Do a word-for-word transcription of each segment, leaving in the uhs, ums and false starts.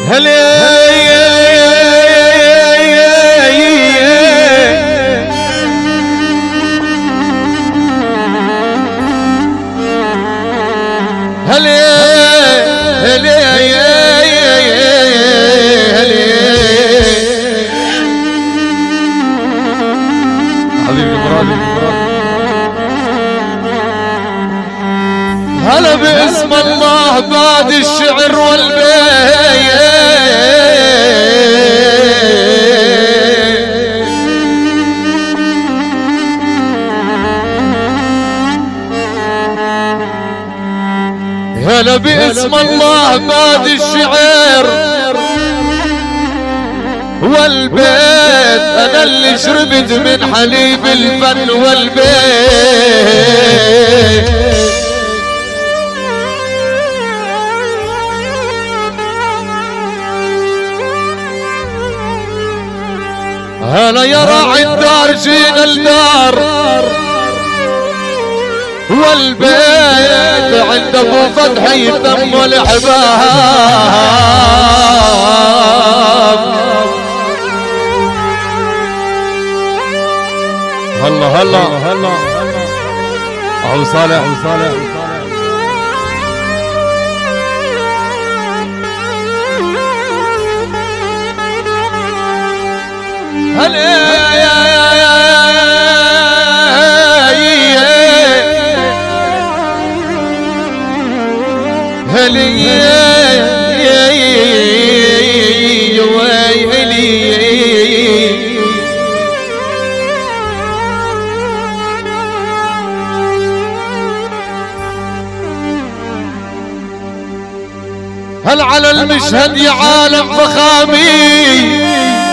هلا هلا باسم الله بعد الشعر والبيت. هلا باسم الله بعد الشعر والبيت. انا اللي شربت من حليب الفن والبيت. هلا يا راعي الدار جينا الدار والبيت عند ابو فتحي تم الاحباب. هلا هلا هلا ابو صالح ابو صالح هلا يا يا يا يا هلا هل على المشهد يا عالم فخامي.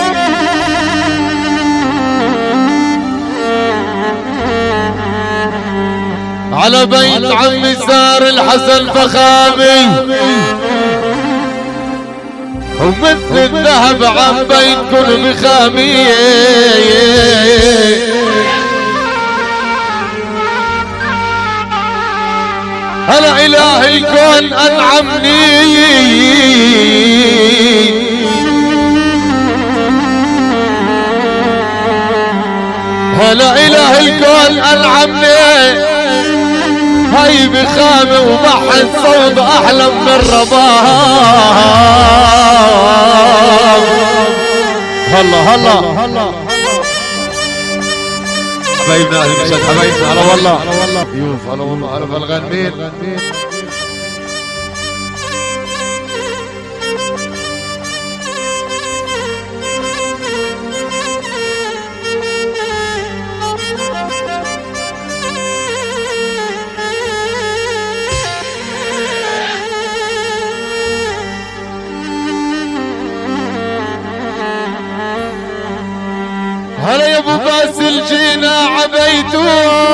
على بيت عمي سار الحسن فخامي ومثل الذهب عم بيت كل بخامي. هلا اله الكون انعمني هلا اله الكون انعمني. هاي بخامة وبحث صوت احلى من الرباب. هلا هلا هلا حبايبنا اهل المشهد حبايبنا. هلا والله ضيوف. هلا والله هلا بالغنمين. هلا يا ابو باسل جينا عبيتو.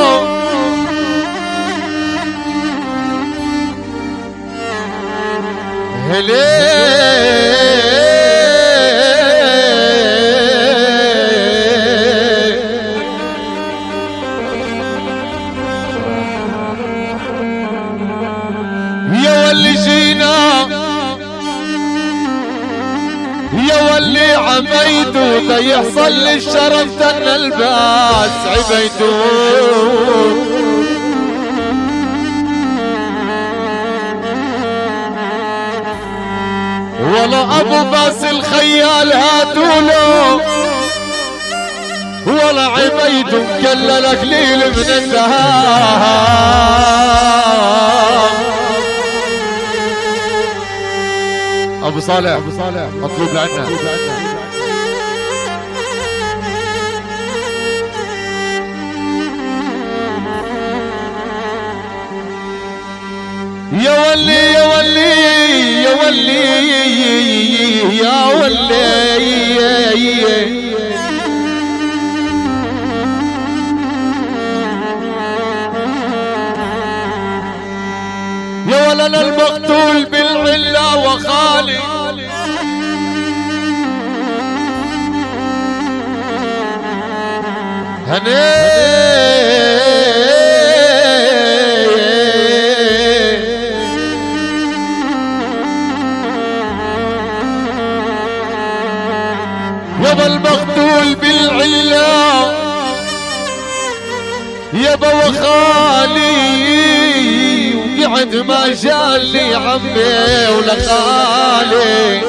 هلي يا واللي جينا يا واللي عبيتو تيحصل للشرف تن الباس عبيتو. ولا ابو باس الخيال هاتوله ولا عبيتو مكللك ليل من الذهب. ابو صالح ابو صالح مطلوب لعنا. يا ولي يا ولي يا ولي يا ولي يا ولنا المقتول بالعلا وخالي. هني يابا المقتول بالعلا يابا وخالي وقعد ما شال لي عمي ولا خالي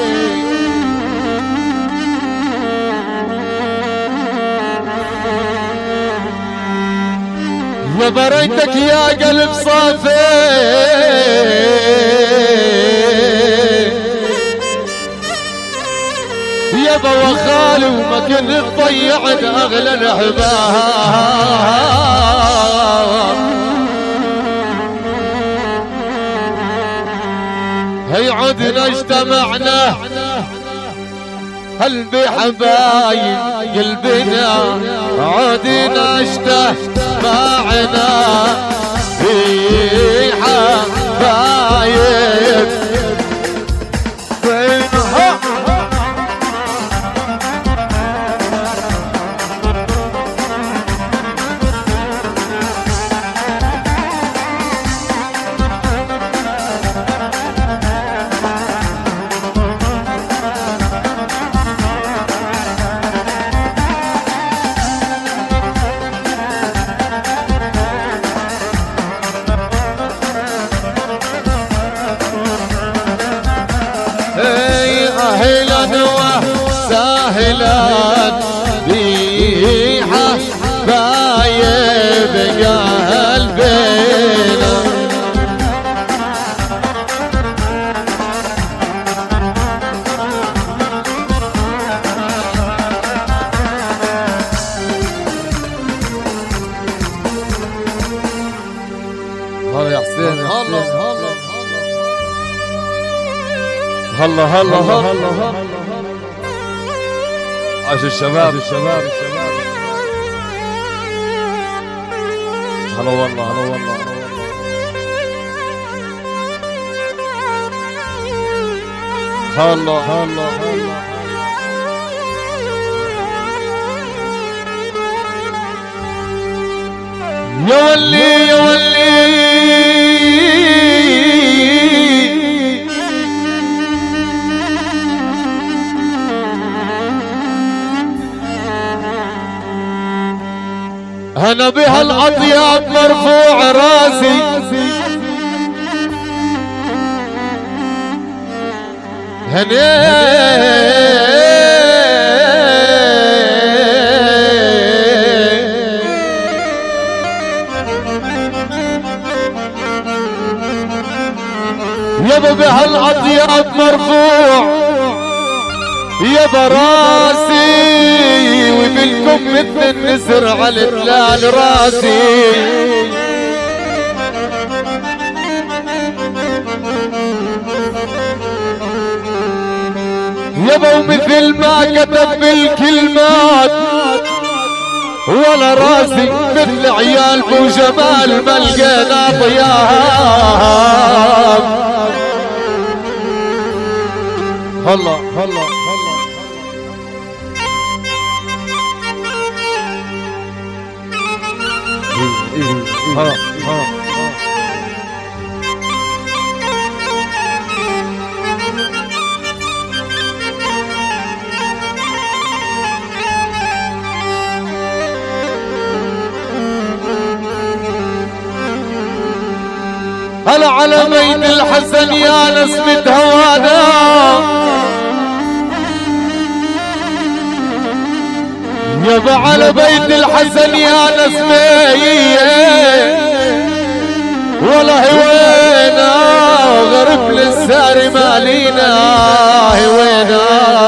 يا بريتك يا قلب صافي يابا وخالي وما كنت ضيعت اغلى الاحباب هي عدنا اجتمعنا هل بحبايب قلبنا عدنا اجتمعنا في حبايب بينها ساهلا بيها بايب قلبنا هلا يا حسين هلا هلا هلا هلا هلا عاش الشباب الشباب هلا والله هلا والله هلا هلا يا ولي يا ولي أنا بها الأطياب مرفوع راسي هني يابا بها الأطياب مرفوع يابا راسي وبالكم مثل النسر على التلال راسي يابا ومثل ما كتب بالكلمات ولا راسي مثل عيال بو جمال ما لقينا طياب هلا هلا ها ها هلا على بيت الحسن يا نسمة هوانا يابا على بيت الحسن يا نسمة والله وينا غرب للسار مالينا وينا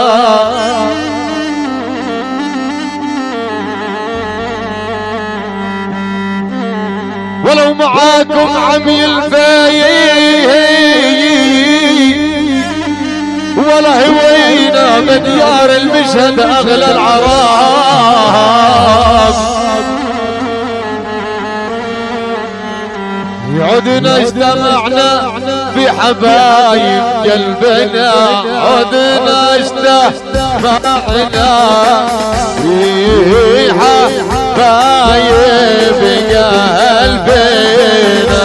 ولو معاكم عمي الفايي ولا هوينا بديار المشهد اغلى العراب عدنا اجتمعنا في حبايب قلبنا عدنا اجتمعنا في حبايب قلبنا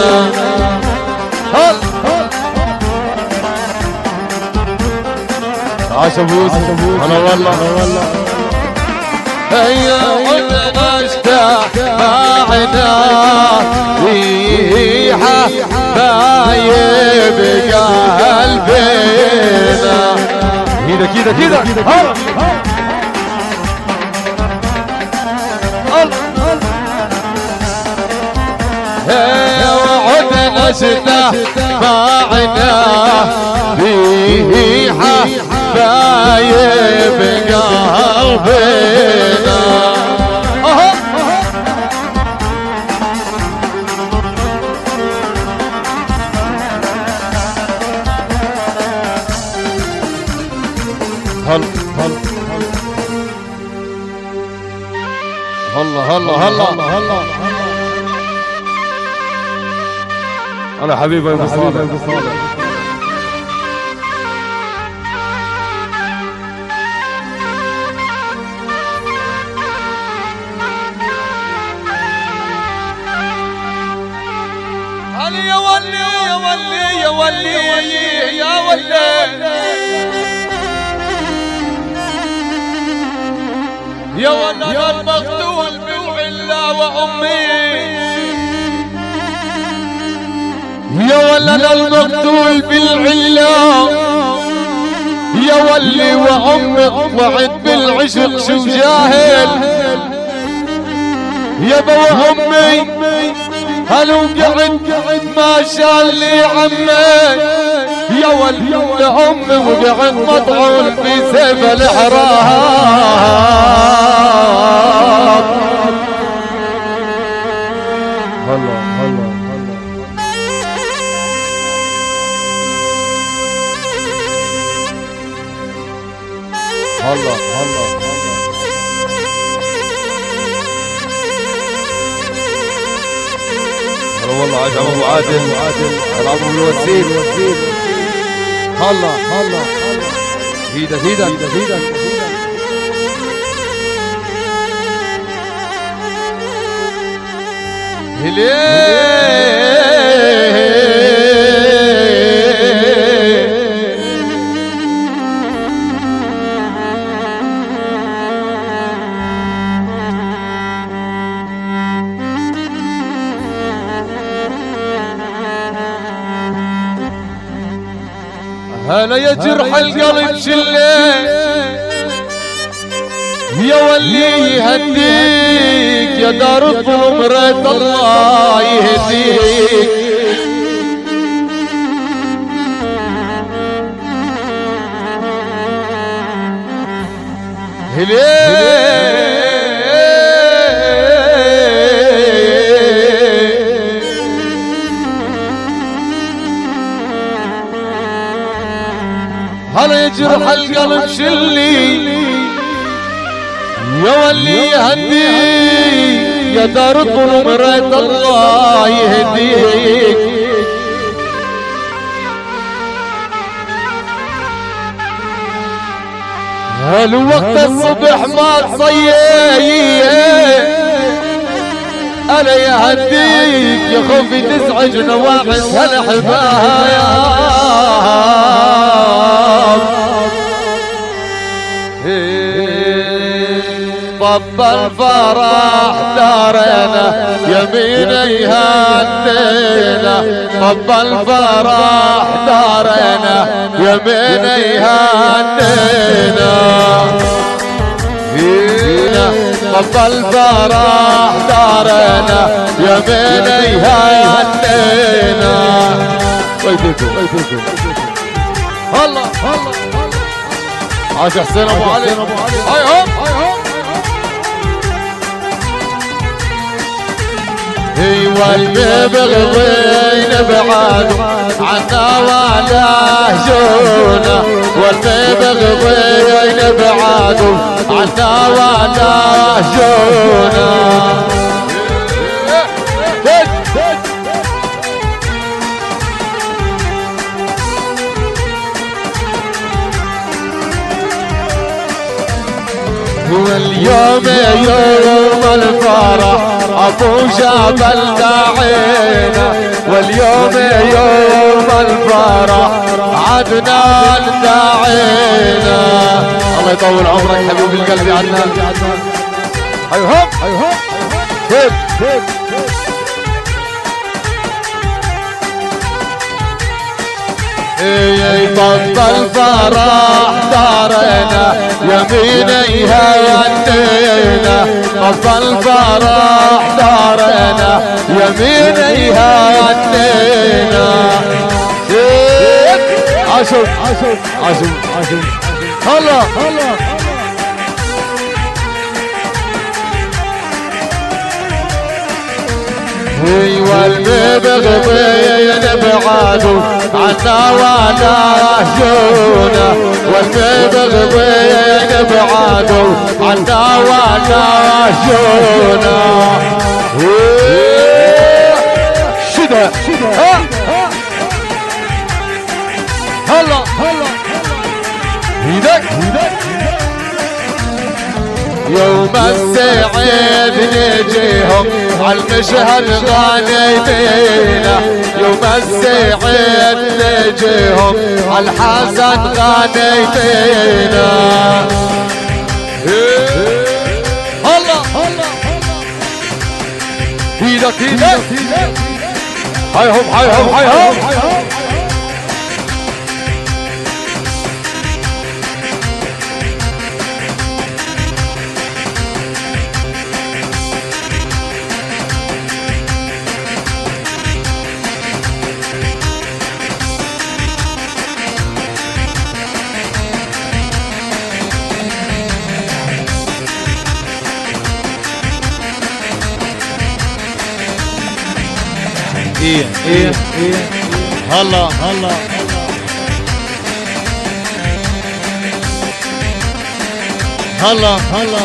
عاش ابوس هلا والله هيا عدنا اجتمعنا ريحة بايب قلبنا. كده كده كده وعدنا اجتمعنا ريحة بايب قلبنا. هلا هلا هلا هلا هلا انا حبيبي ابو صالح. هلا يا ولي يا ولي يا ولي يا ولي يا ولد المقتول بالعلا وامي. يا ولد المقتول بالعلا يا ولي وامك وعد بالعشق شو جاهل. يا بو امي هل وقعد ما شاء لي عمي. يا ولي امي وقعد مطعون في سيف الاحرام. هلا هلا هلا هلا هلا والله عاش ابو عادل هلا ابو الوزير. هلا هلا ايدك ايدك ايدك هلا يا جرح القلب شله يا ولي يهديك يا دار الظلم ريت الله يهديك. هلا يجرح القلب شلي يا ولي يهديك يا دار الظلم ريت الله يهديك. هل وقت الصبح ما تصيح انا يهديك يا خوفي تزعج نواعس هالحبايب. طب الفرح دارنا يمينا يهدينا. طب الفرح دارنا يمينا يهدينا. طب الفرح دارنا يمينا يهدينا. هلا هلا عاش حسين ابو علي. هاي هوب ايوه المبغضين بعادوا عنا ولا هجونا. والمبغضين بعادوا عنا ولا هجونا. واليوم يوم الفرح ابو جبل داعينا. واليوم يوم الفرح عدنان داعينا. الله يطول عمرك حبيب القلب يا عدنان. ايهم ايهم كيف كيف بطل فرح دارنا يمينيها ودينا بطل فرح دارنا يمينيها ودينا عاشوا عاشوا عاشوا عاشوا هلا هلا والمبغضين بعادوا عنا ونهجونا والمبغضين بعادوا عنا ونهجونا شده هلا هلا ايدك ايدك يوم السعيد نجيهم عالمشهد غانيتينا يوم السعيد نجيهم عالحسن غانيتينا هلا هلا ايدك ايدك هايهم هايهم هايهم ايه ايه ايه هلا هلا هلا هلا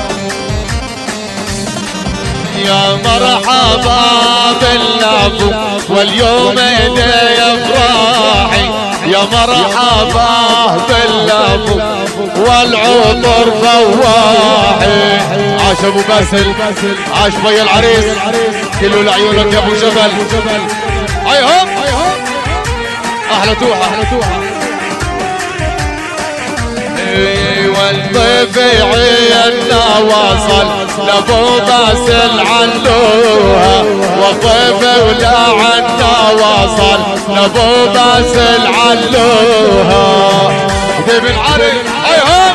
يا مرحبا باللعب واليوم ايدي افراحي يا مرحبا باللعب والعطر فواحي عاش ابو باسل عاش بيا العريس كله لعيونك يا ابو جبل ايهم احلى توحه احلى توحه والضيف عينا وصل لابو باسل علوها والضيف ولا عنا وصل لابو باسل علوها ذيب العريس ايهم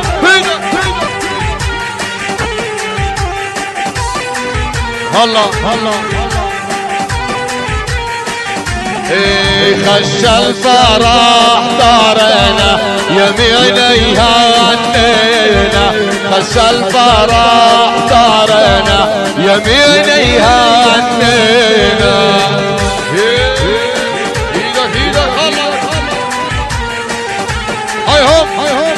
هلا هلا خش الفرح دارنا يمينيها عنينا خش الفرح دارنا يمينيها عنينا ايدك ايدك هلا هايهم هايهم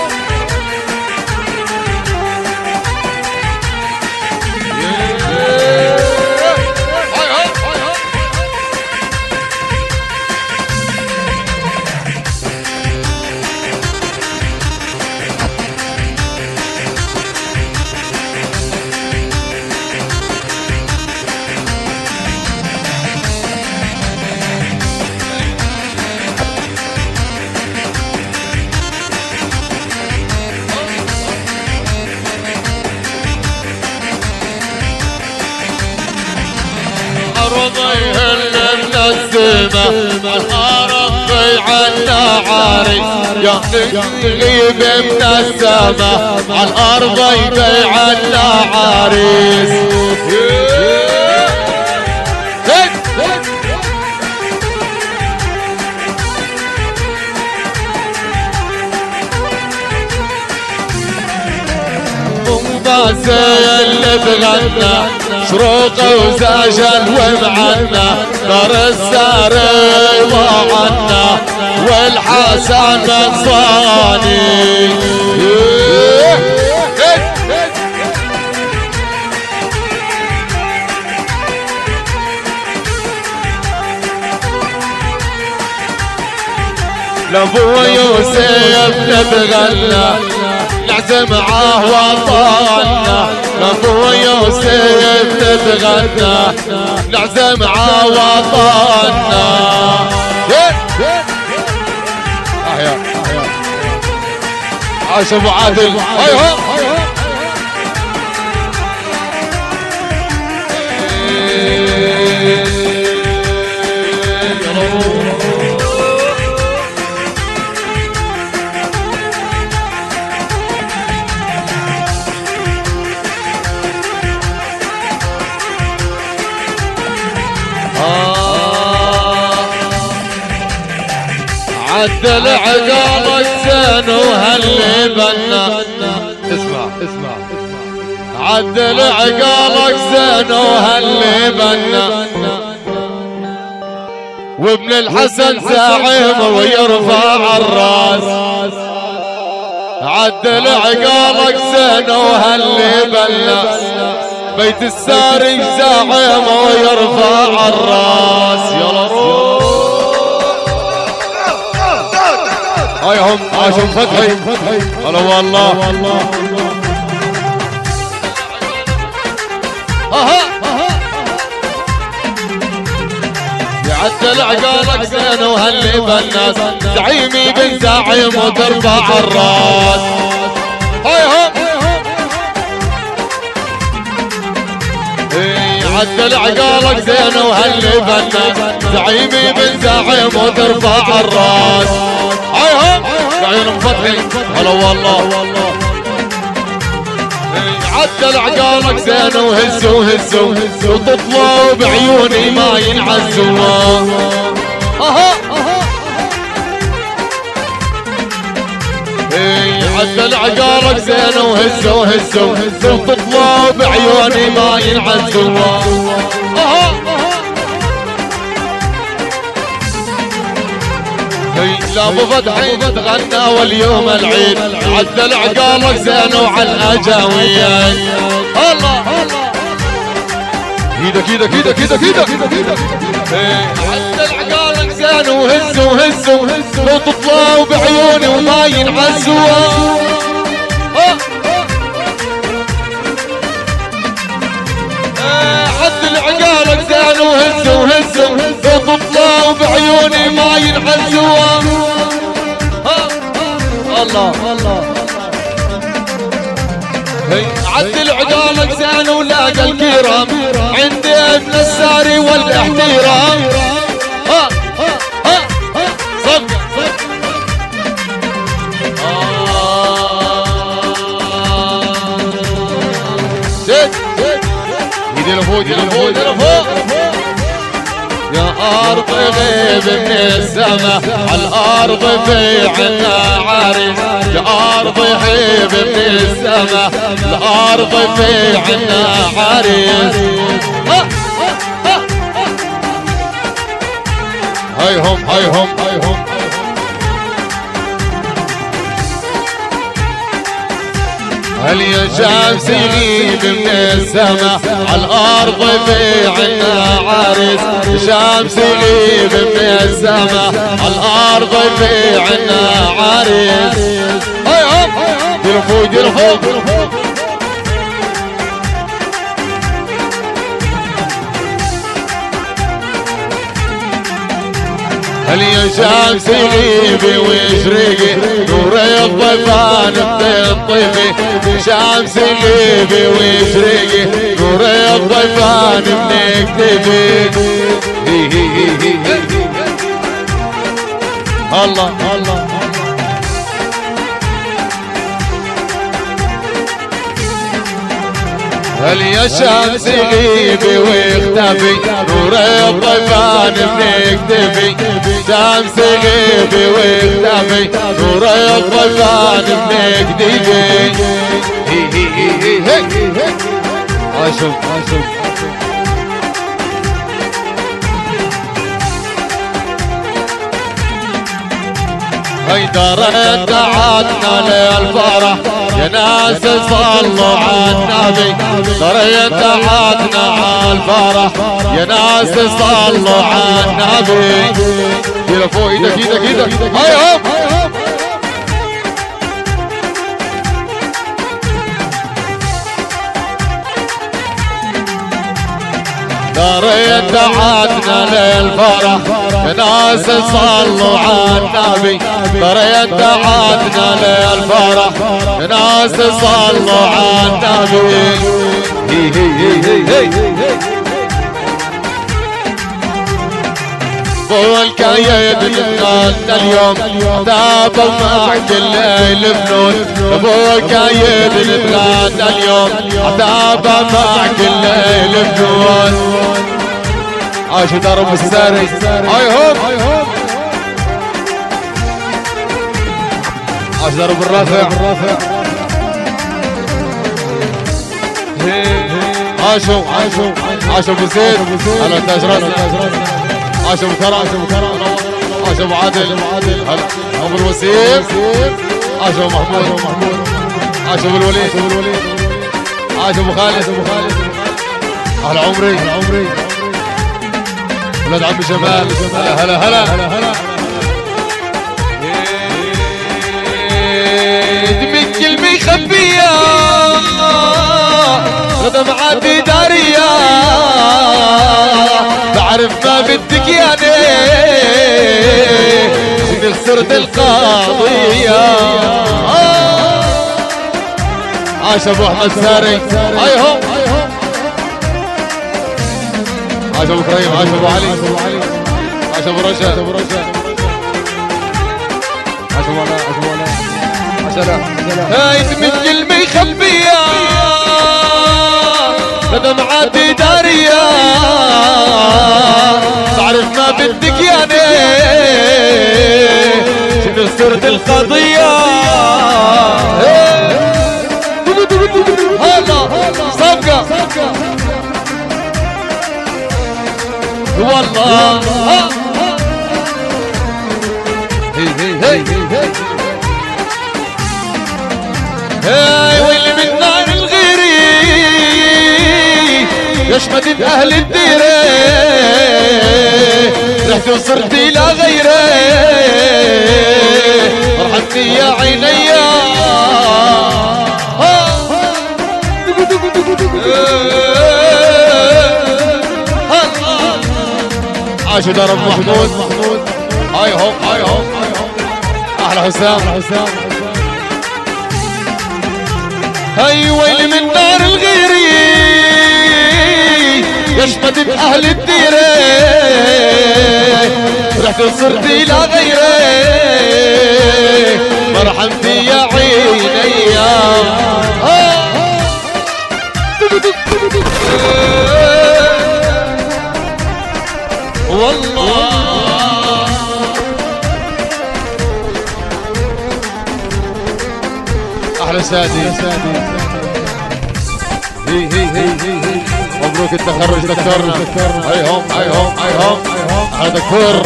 الأرض عنا عاري يغيب من السماء عالأرض يبيع عنا عريس باسل بغنى شروق وزاجل ومعنا دار الساري وعنا والحسن مصاني لابو يوسف نتغنى نعزم معاه وطننا لابو يوسف نتغنى نعزم معاه وطننا احيا عاش ابو عادل ايوه عدل عقالك زين وهاللي بنا. اسمع اسمع عدل عقالك زين وهاللي بنا، وابن الحسن زعيم ويرفع الراس. عدل عقالك زين وهاللي بنا، بيت الساري زعيم ويرفع الراس. يلا روح هايهم عاشم فتحي. هلا والله اها يعدل عقالك زين وهاللي بالناس، زعيمي بن زعيم وترفع الراس. هايهم عدل عقالك زين وهاللي بالناس، زعيمي بن زعيم وترفع الراس. هايهم عيون فتحي. هلا والله عدل عقالك زين وهزوا هزوا وتطلعوا بعيوني ما ينعزوا. اها عدل عقالك زين وهزوا هزوا وتطلعوا بعيوني ما ينعزوا. اها لا ابو فتحي تغنى واليوم العيد، عدل عقالك زين وعلى الاجاوية. الله ايدك ايدك ايدك ايدك ايدك عدل عقالك زين وهزوا هزوا لو تطلعوا بعيوني وما ينعزوا. عدل عقالك زين وهزوا هزوا لو تطلعوا بعيوني ما ينعزوا. الله الله عدل عقالك زين ولاقى الكرام عندي ابن الساري والاحترام. ها ها ها صفقة زين ايدي لفوق ايدي لفوق ايدي لفوق. يا أرض غيب من السما عالأرض في عنا عريس، يا أرض غيب من السما الأرض في عنا عريس. هيهم هيهم هيهم هل يا شمس يغيب من السما عالأرض في عنا عريس، شمس يغيب من السما عالأرض في عنا عريس. هيهم ديروا فوق ديروا فوق. هل يا شمس يغيبي ويشرقي نور الضيفان بتطفي، شمس يغيبي ويشرقي نور الضيفان بنكتفي. الله الله هل يا شمس يغيبي ويختفي نور الضيفان بنكتفي، شمس يغيبي ويختفي نور الضيفان بنكتفي. عاشوا عاشوا هيدرت دعتنا للفرح يا ناس صلوا على النبي، دريت دعتنا على الفرح يا ناس صلوا على النبي. كده فوق ايدك ايدك ايدك. هيهم دريت دعتنا للفرح يا ناس صلوا على النبي، دريت دعتنا للفرح يا ناس صلوا على النبي. هي هي هي هي ابو الكايد نتغنى اليوم عتابة مع كل الفنون ابو الكايد نتغنى اليوم عتابة مع كل الفنون عاش درب الساري هاي هوب عاش درب الرافع عاشو عاشو عاشو ابو زيد على تاج راسه عاشو ابو كرم عاشو ابو عادل هلا ابو الوسيم عاشو ابو محمود عاشو ابو الوليد عاشو ابو خالد اهلا عمري ولاد عمي جمال هلا هلا هلا هلا دمي كلمة يخبيها غدا معادي دارية بعرف ما بدك يعني شنو خسرت القضية عاش ابو احمد ساري هاي هو عاش ابو كريم عاش ابو علي عاش ابو رجاء عاش ابو علاء عاش ابو علاء عاش هاي من كلمة يخبيها غدا معادي دارية بعرف ما بدك يعني شنو خسرت القضية هلا صفقة والله هي هي هي هي ويلي من نار الغيري يشمد اهل الديره رحت وصرت الى غيره فرحتني يا عيني عاش درب محمود هاي هوب هاي هوب احلى حسام هاي ويلي من نار الغيري يشمد باهل الديره رحت وصرت الى غيره مرحمتي يا عيني والله احلى سادي هي هي هي هي مبروك التخرج دكتورنا هاي هوم هاي هوم هاي هوم على دكتور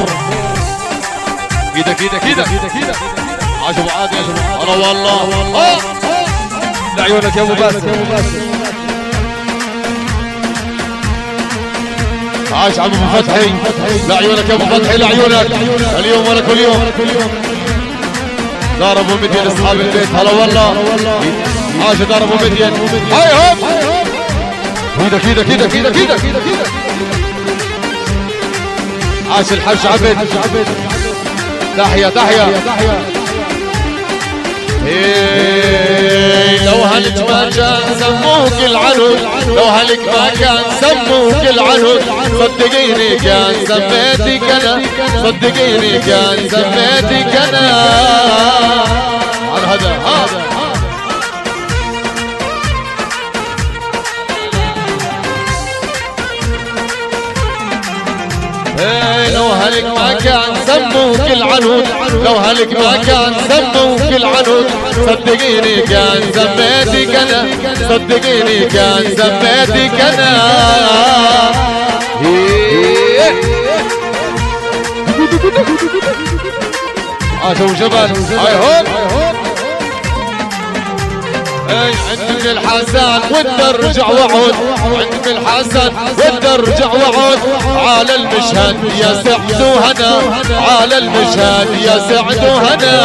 ايدك ايدك ايدك ايدك عاش ابو عادل انا والله لعيونك يا ابو باسم عاش عم ابو فتحي لعيونك يا ابو فتحي لعيونك اليوم ولا كل يوم دار ابو مدين اصحاب البيت هلا والله عاش دار ابو مدين هاي هوب ايدك ايدك ايدك ايدك ايدك عاش الحج عبد تحية تحية إيه لو هلك ما كان سموك العنود لو هلك ما كان سموك العنود صدقيني كان سميتك انا صدقيني كان سميتك انا عن هذا هذا لو هلك ما كان سموك العنود لو هلك ما كان سموك العنود صدقيني كان سميتك انا صدقيني كان سميتك انا عاشوا جبل هاي هوب عندك الحسن ودي ارجع وعود عندك الحسن ودي ارجع وعود على المشهد يا سعد وهنا على المشهد يا سعد وهنا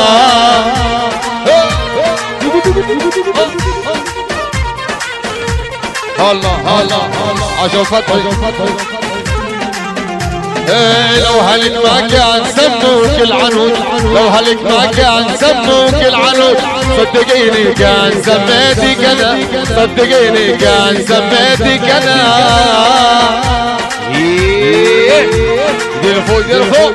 الله الله عاشوا فتحي إيه لو هلك ما كان سموك العنود لو هلك ما كان سموك العنود صدقيني كان سميتك انا صدقيني كان سميتك انا دير فوق دير فوق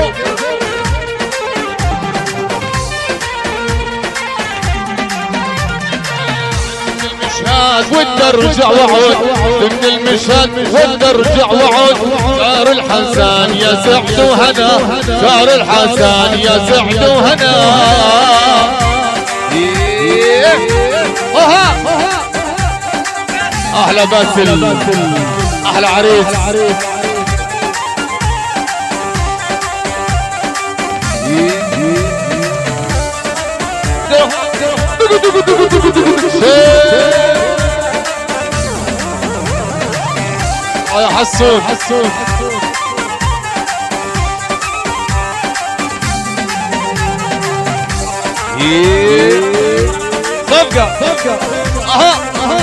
ود ارجع وعود من المشهد ود ارجع وعود شعر الحسن يا سعد وهنا شعر الحسن يا سعد وهنا احلى باسل احلى عريس يا حسون حسون صفقة صفقة اها اها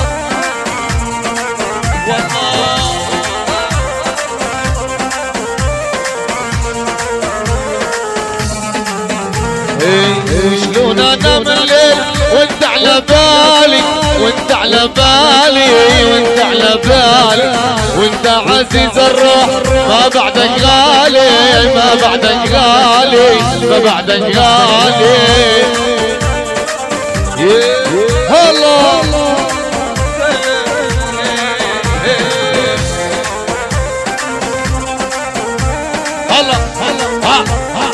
شلون انام الليل وانت على بالي وانت على بالي وانت على بالي وانت عزيز الروح ما بعدك غالي ما بعدك غالي ما بعدك غالي هلا هلا ها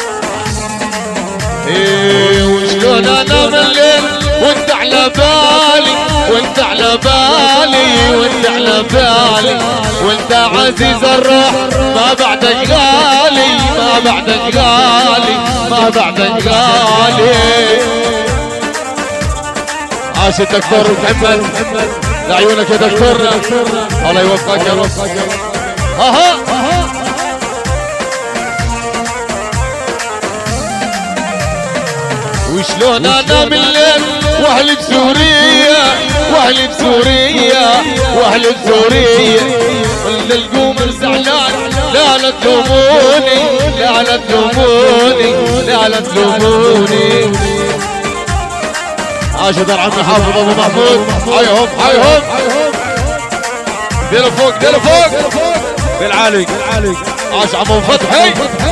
ايه وشلون انام الليل وانت على بالي وانت على بالي وانت على بالي وانت عزيز الروح ما بعدك غالي ما بعدك غالي ما بعدك غالي عاش الدكتور محمد لعيونك يا دكتورنا الله يوفقك يا رب ها ها وشلون انام الليل واهلي بسوريا واهلي بسوريا واهلي بسوريا ولا القمر زعلان لا لا تلوموني لا لا تلوموني لا لا تلوموني عاش دار عمي حافظ ابو محمود حيهم حيهم ديروا فوق ديروا فوق بالعالي بالعالي عاش عمو فتحي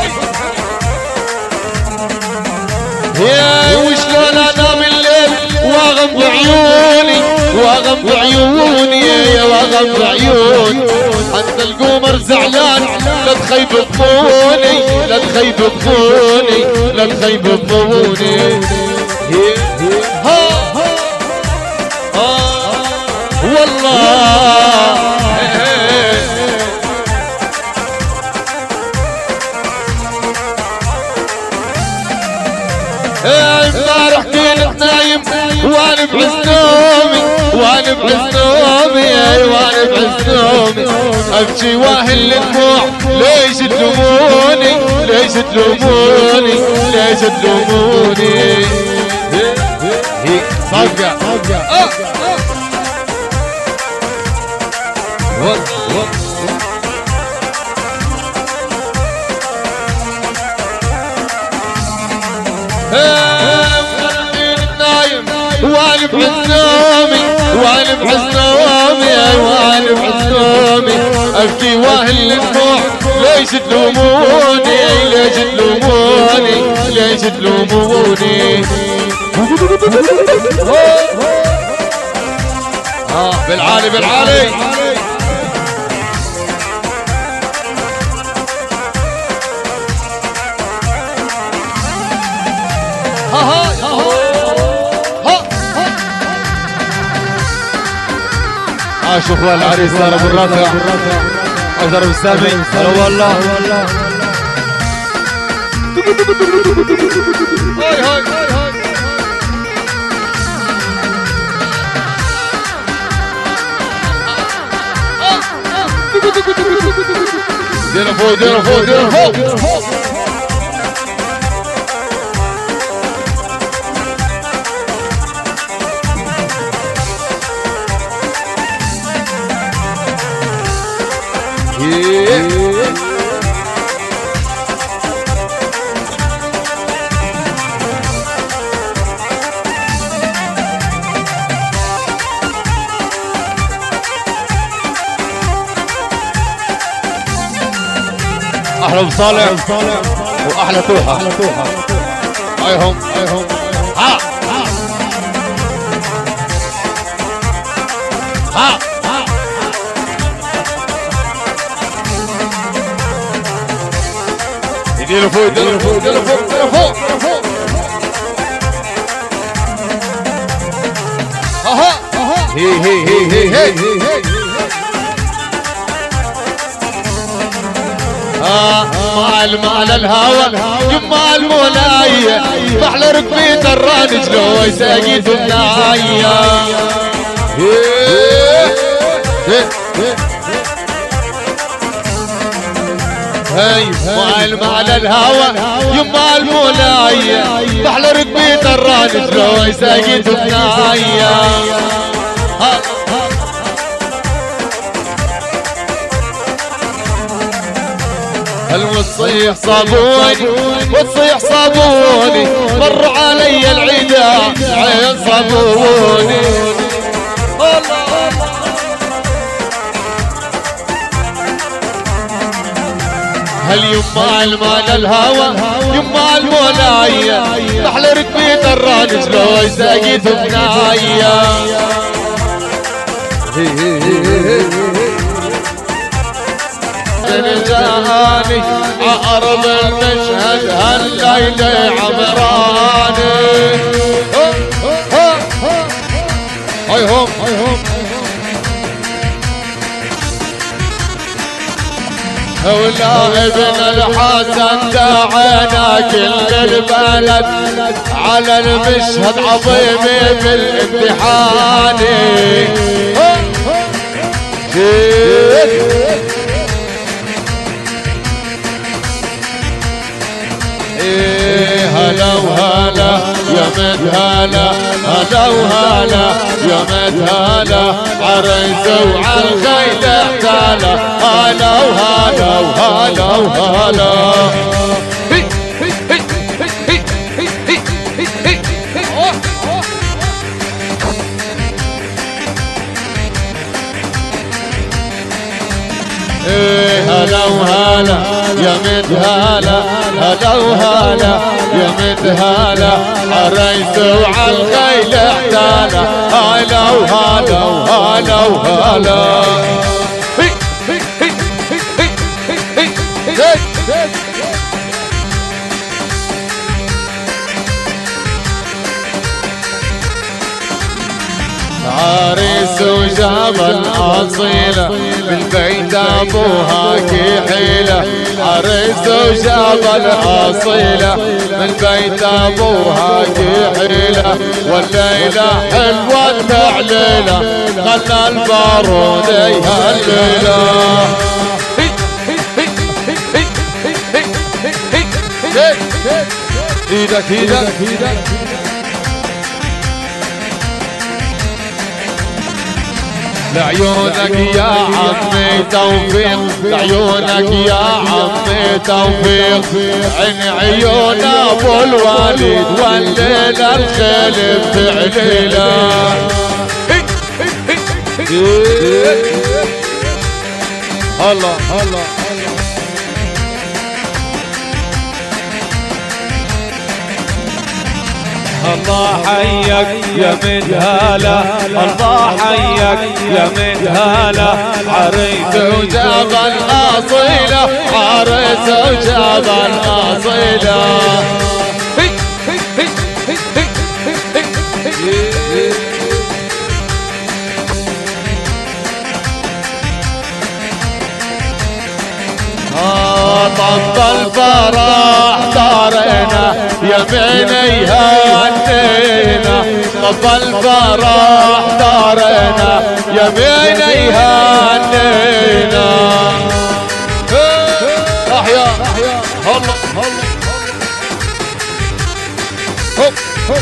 يا وشلون انام الليل واغم بعيوني واغم بعيوني يا واغم بعيوني حتى القمر زعلان لا تخيب بطوني لا تخيب بطوني لا تخيب بطوني ها ها والله امبارح كنت نايم وانا بعز نومي وانا بعز نومي وانا بعز نومي ابكي واهل الدموع ليش تلوموني ليش تلوموني ليش تلوموني صفقة صفقة وانا بعز نومي وانا بعز نومي وانا بعز نومي ابكي واهل الدموع ليش تلوموني ليش تلوموني ليش تلوموني اه بالعالي بالعالي ها ها عاش اخوان العريس صار ابو الرافع اقدر ابو السامي هلا والله هاي هاي هاي هاي ديروا فوق ديروا فوق ديروا فوق اهلا بصالح واحلى توحه. هايهم هايهم ها ها ها يديله فوق يديله فوق يديله فوق يديله فوق فوق. ها ها هي هي هي هي هي مع المال الهوى جمال مولاي بحلى ركبي الران شلو يساقيت النايا. هاي مع المال الهوى جمال مولاي بحلى ركبي الران شلو يساقيت النايا. وتصيح صابوني وتصيح صابوني مر علي العدا عين صابوني. هل يما المال الهوى يما المولاي بحلى ركبي الران شلو يساقيت بنايا. من جاني عقرب المشهد هالليلة عمراني. هايهم هايهم ولا ابن الحسن دعنا كل البلد على المشهد عظيم بالامتحان. هلا وهلا يا مدهلا هلا وهلا يا مدهلا عريس وعالخيل احتالا. هلا وهلا وهلا وهلا هلا وهلا يا مدهلا هلا وهلا يا مدهلا عريس وعالخيل احتالا. هلا وهلا وهلا وهلا عريس وجاب الأصيلة بالبيت أبوها كحيلة. عريس وجاب الأصيلة بالبيت أبوها كحيلة. والليلة حلوة التعليلة خلى البارود يهللة. ايدك ايدك ايدك لعيونك يا عمي توفيق لعيونك يا عمي توفيق. عين عيون ابو الوالد والليلة الخيل بتعليله. هلا هلا الله حيك يا مدهلا الله حيك يا مدهلا عريس وجاب الأصيلة عريس وجاب الأصيلة. طب الفرح دارنا يميني هنينا. طب الفرح دارنا يميني هنينا. احيا هلا هلا هوب هوب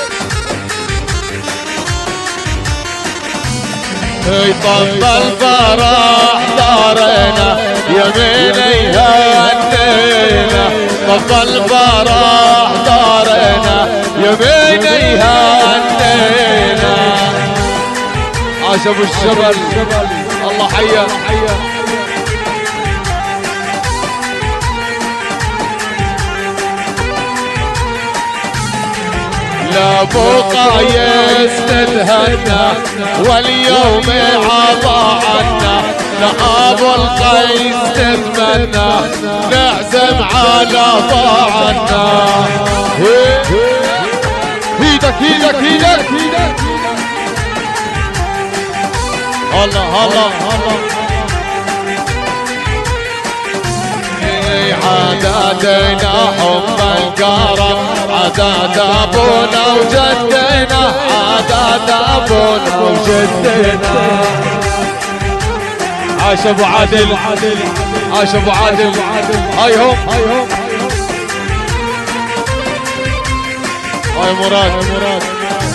طب الفرح دارنا يميني هنينا. طب الفرح دارنا يميني هنينا. عاش ابو الشبل الله حيا. لابو قايس نتهنى واليوم عطى عنا لابو القيس نتمنى نعزم على طاعنا ايدك ايدك ايدك الله الله الله عاداتنا حب الكرم عادات ابونا وجدنا عادات ابونا وجدنا عاش ابو عادل عاش ابو عادل هاي هم هاي مراد مراد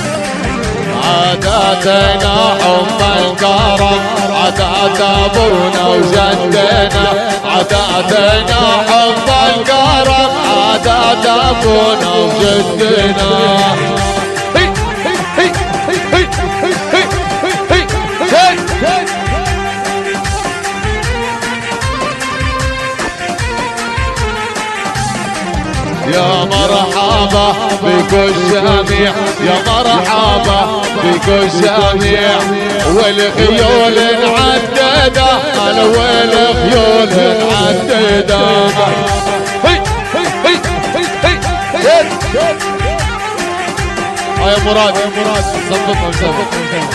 عاداتنا حب الكرم عادات ابونا وجدنا عاداتنا حب الكرم عادات ابونا وجدنا هي هي هي هي هي هي يا مرحبا بكل جميع يا مرحبا بكل جميع والخيول معددة انا والخيول معددة هي هي هي هي يا مراد يا مراد ظبطهم ظبطهم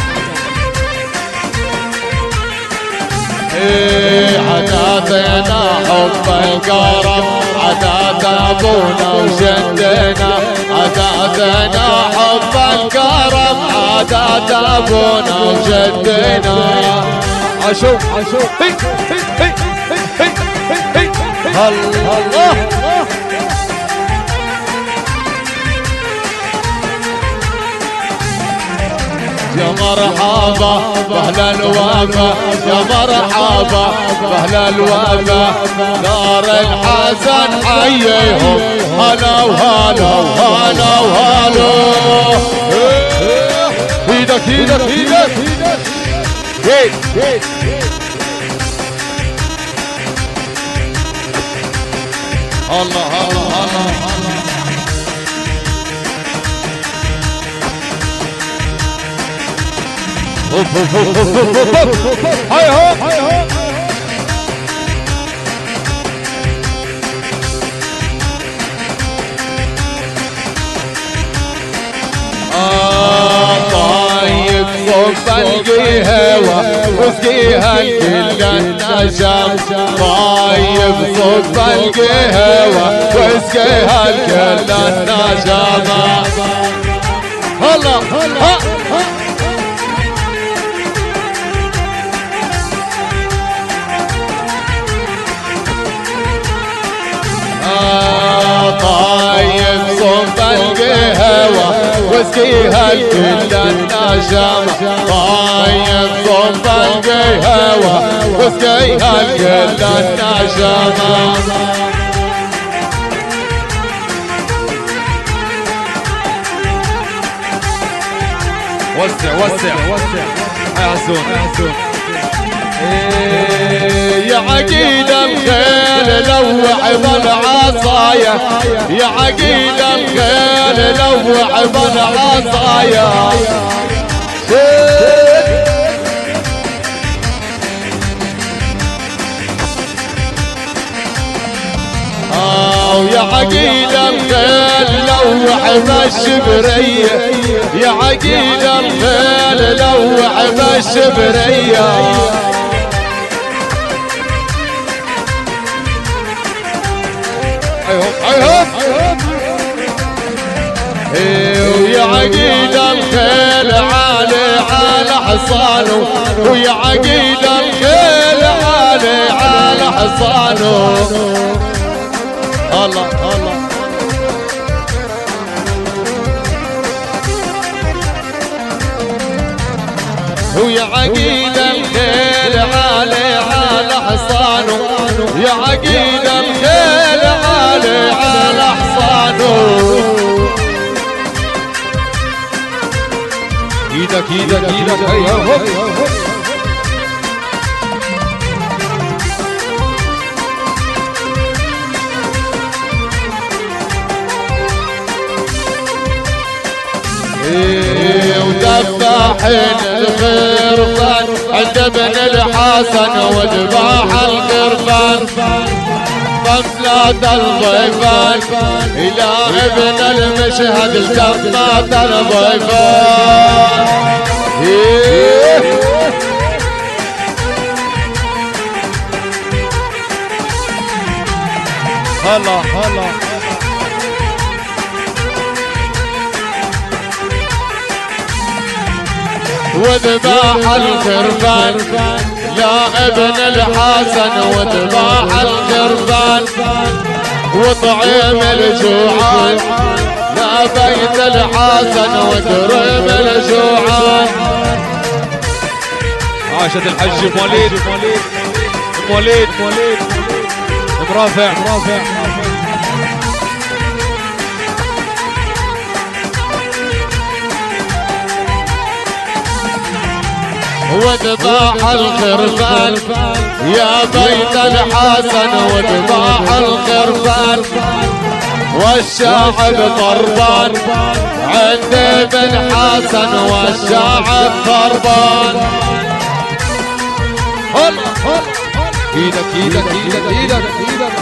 عاداتنا حب الكرم عادات ابونا وجدنا عاداتنا حب الكرم عادات ابونا وجدنا عاشوا عاشوا هي هي هي هي هي الله يا مرحبا باهل الوفا يا مرحبا باهل الوفا دار الحسن حييهم هلا وهلا وهلا وهلا ايدك ايدك ايدك ايدك الله الله الله هاي هو هاي هو طايب صب القهوة واسقيها لكل النجم طايب صب القهوة واسقيها لكل النجم هلا ها طايب صب القهوة واسقيها لكل النجم طايب صب القهوة واسقيها لكل النجم وسع وسع وسع يا حسون يا حسون يا عقيد الخيل لوع بالعصايا يا عقيد الخيل لوع بالعصايا يا عقيد الخيل لوع بالشبرية يا عقيد الخيل لوع بالشبرية ويا عقيد الخيل عالي على حصانه ويا عقيد الخيل عالي على حصانه الله الله ويا عقيد الخيل عالي على حصانه يا عقيد الخيل عالي على حصانه ايدك ايدك ايدك ايوه ودباحين الخرفان عند ابن الحسن وذباح الخرفان طفلات الضيفان إلى ابن المشهد التمات الضيفان. هلا هلا وذباح الخرفان يا ابن الحسن وذباح الخرفان وطعيم الجوعان يا بيت الحسن وكريم الجوعان. عاشت الحج موليد موليد موليد مرافع مرافع وذباح الخرفان يا بيت الحسن وذباح الخرفان والشاعب ضربان عند ابن حسن والشاعب ضربان. ايدك ايدك ايدك ايدك ايدك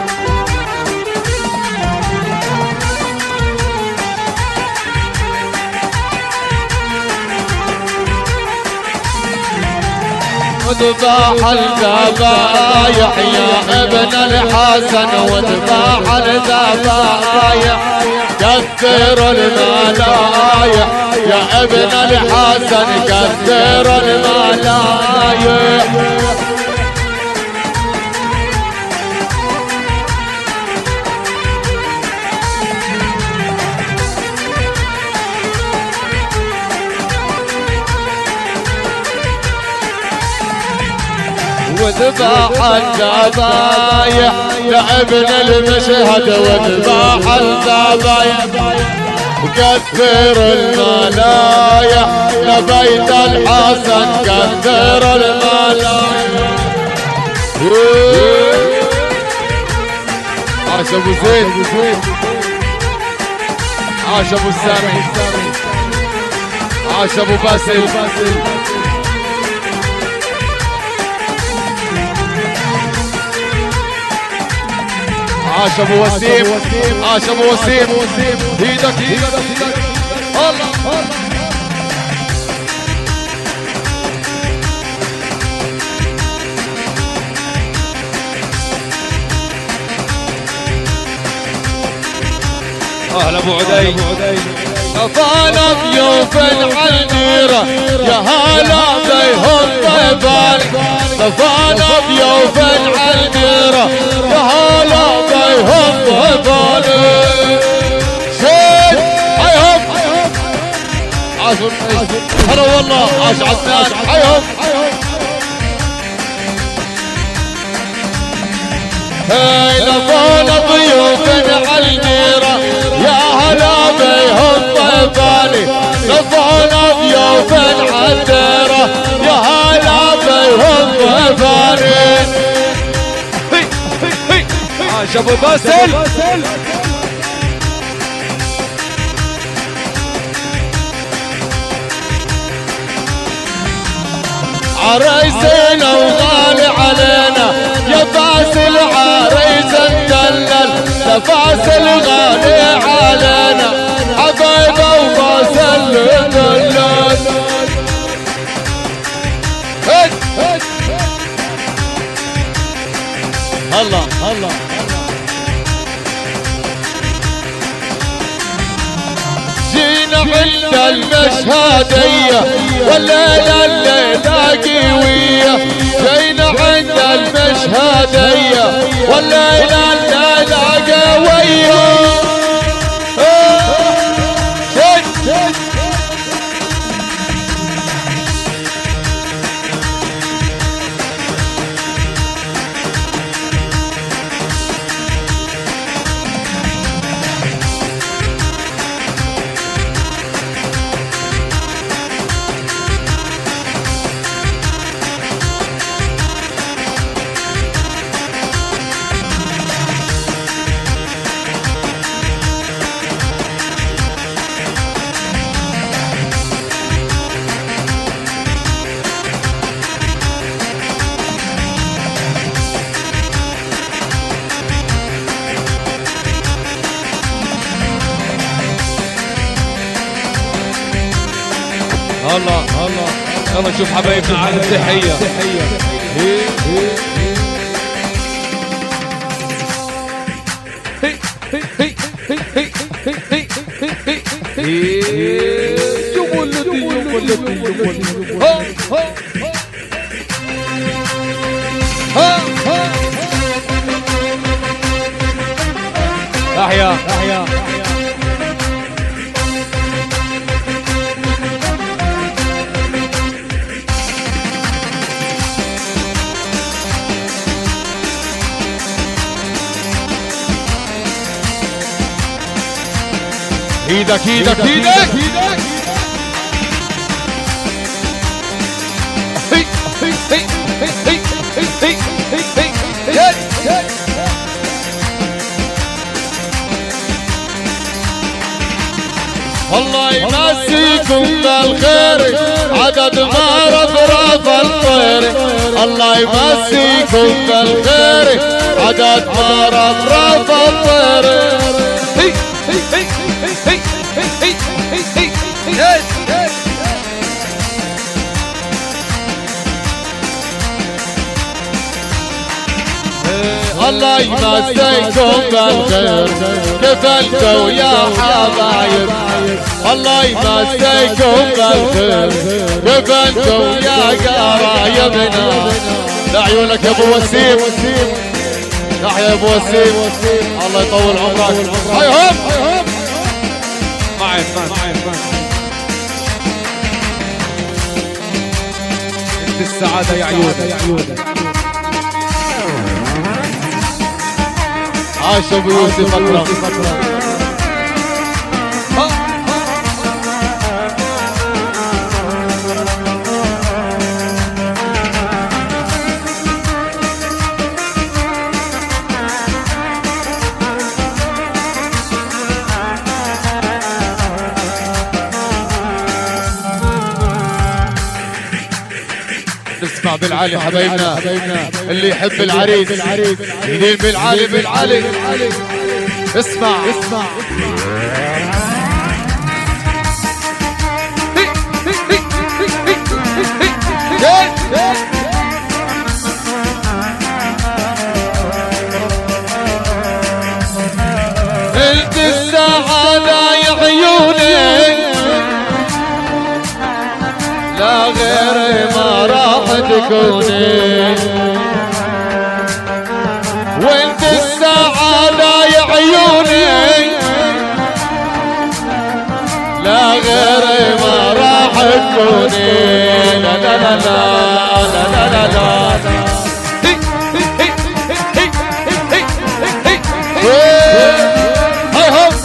وذباح الذبايح يا ابن الحسن وذباح الذبايح كثر الملايح يا ابن الحسن كثر الملايح. وذباح الذبايح يا ابن المشهد وذباح الذبايح وكثر الملايح لبيت الحسن كثر الملايح. عاش ابو زيد عاش ابو سامي عاش ابو باسل عاش ابو وسيم عاش ابو وسيم ايدك ايدك الله اهلا ابو عدي طفانا ضيوف العنديرة يا هلا بيهم طيبان طفانا ضيوف العنديرة يا هلا بيهم طيبان. شيد حيهم عاشوا هلا والله عاش عدنان حيهم هاي طفانا ضيوف العنديرة يا هلا بيهم طيباني طفانا ضيوف العنديرة يا هلا بيهم طيباني. عاش ابو باسل عريسنا وغالي علينا يا باسل عريس مدلل يا باسل غالي علينا حبايبه وباسل مدلل. هلا هلا جينا عند المشهدية والليلة الليلة قوية جينا عند المشهدية والليلة الليلة قوية. هلا هلا يلا شوف حبايبنا على التحية. احيا احيا ايدك ايدك ايدك الله يمسيكم بالخير عدد ما رفرف الطير. الله يمسيكم بالخير عدد ما رفرف الطير. الله يمسيكم بالخير كيف انتو يا حبايب. الله يمسيكم بالخير كيف انتو يا قرايبنا. لعيونك يا ابو وسيم تحيا يا ابو وسيم الله يطول عمرك. هيهم معي معي انت السعادة يا عيون. عاش ابو يوسف اكرم. اسمع بالعالي حبايبنا اللي يحب العريس يدين بالعالي بالعالي. اسمع اسمع انت السعادة يا عيوني لا غير ما راح تكوني. وانت السعادة يا عيوني لا غير ما راح تكوني. لا لا لا لا لا لا لا هاي هوب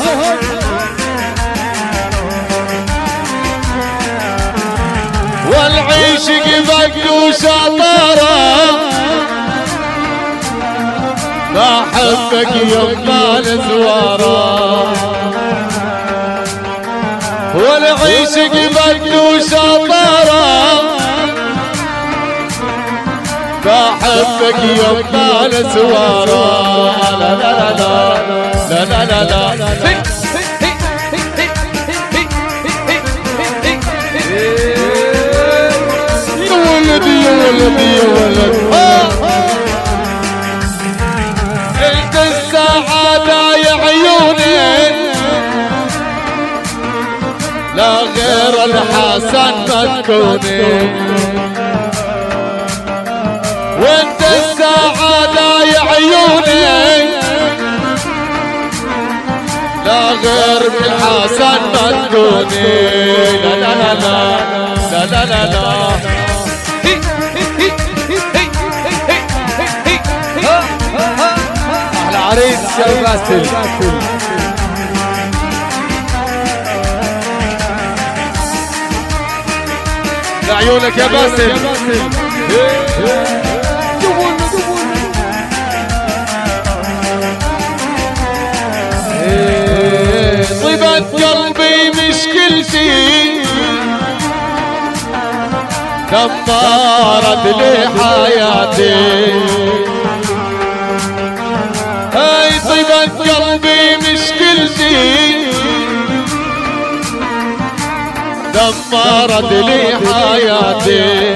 والعيش قبك وشطارة بحبك يما الزوارة. والعيش قبك وشطارة بحبك يما الزوارة. لا لا لا لا لا لا لا ولدي يا ولدي يا ولد. انت السعادة يا عيوني لا غير الحسن ما تكوني. وانت السعادة يا عيوني لا غير الحسن ما تكوني. لا لا لا لا لا لا لا احلى عريس يا باسل. لعيونك يا باسل. طيبة قلبي مشكلتي دمرت لي حياتي. هاي طيبة قلبي مشكلتي دمرت لي حياتي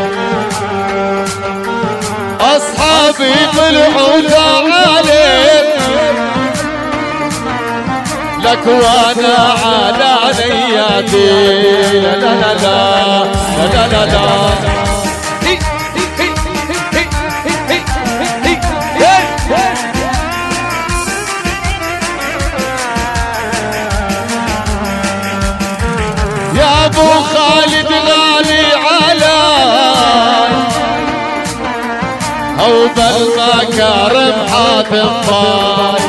أصحابي طلعوا تعالي لك وانا على نياتي لا لا لا لا لا لا لا يا ابو خالد غالي علي او بالمكارم حاتم طاي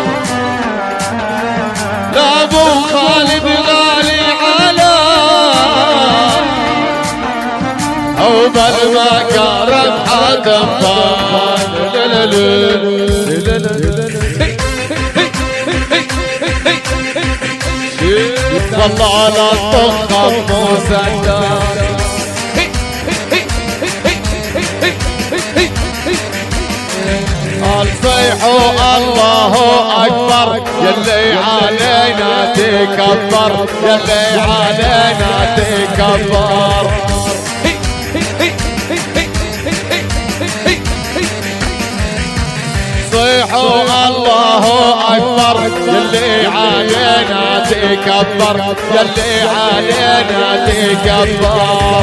لا ابو خالد غالي علي او بالمكارم حاتم طاي لا لا لا لا والله على الضخم مسدد الصيحوا الله اكبر يلي علينا تكبر يلي علينا تكبر صيحوا الله اكبر يلي علينا تكبر يلي علينا تكبر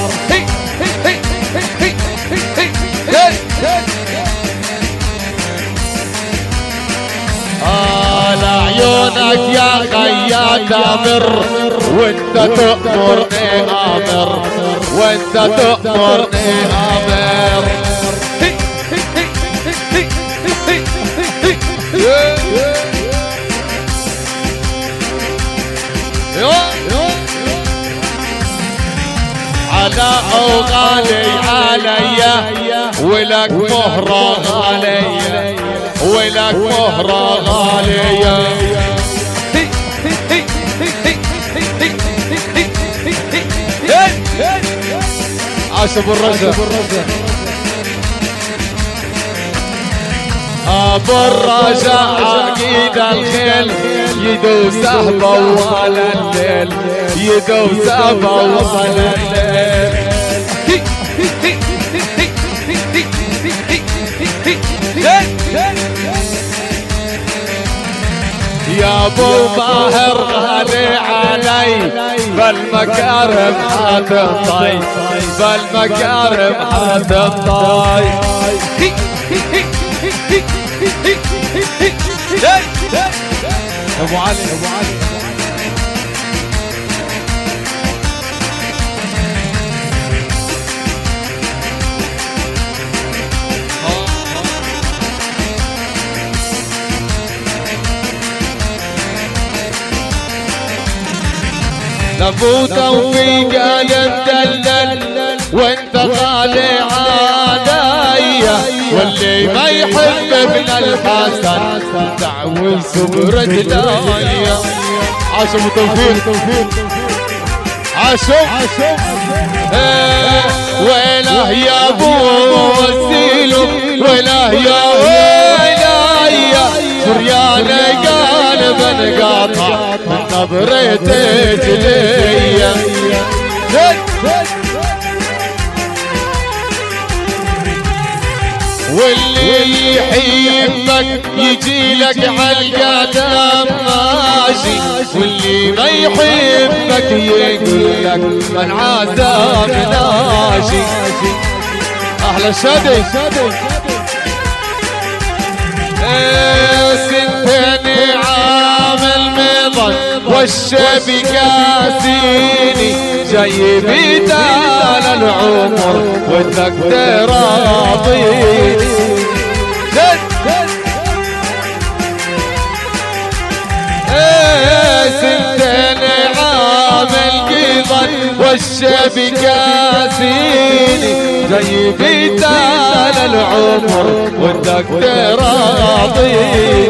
على عيونك يا خياط امر وانت تأمرني امر وانت تأمرني امر على غالي عليا ولك مهرة غالية ولك مهرة غالية عاشب الرجا ابو الرجاء عقيد الخيل يدوسه بوال الليل يدوسه بوال الليل يا ابو باهر غالي علي بالمكارم حتنطي بالمكارم حتنطي ابو علي ابو علي ابو توفيق انا مدلل وانت غالي عليا واللي ما يحب ابن الحسن دعوي صبر دلايا عاشوا ابو توفيق عاشوا عاشوا ويله يا ابو وسيلو ويله يا ويليا سريان قلب قاطع من نظرتك ليا واللي يحبك يجي لك عالقدم ماشي واللي ما يحبك يقول لك من عذاب ناشي احلى شادي سنتين عامل مضى والشبي كاسيني جاي بدال العمر ودك تراضيني سنتين عامل قضى والشبي كاسيني جاي بدال العمر ودك تراضيني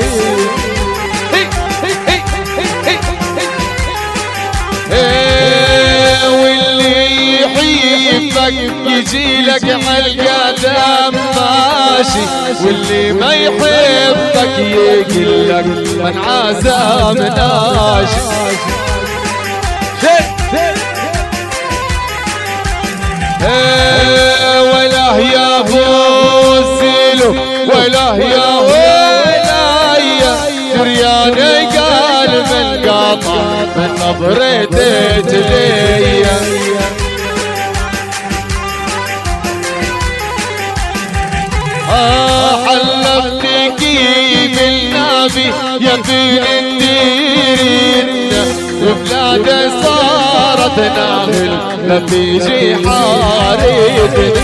واللي يحبك يجي لك عالقدم ماشي واللي ما يحبك يقول لك من عذاب ناشي ايه ويله يا بوزيلو ويله يا ويله يا جرياني قلب القاطع من نظرتك ليا حلفتك بالنبي يا بين الديرين وبلاده صارت ناهل لا بيجي حارتنا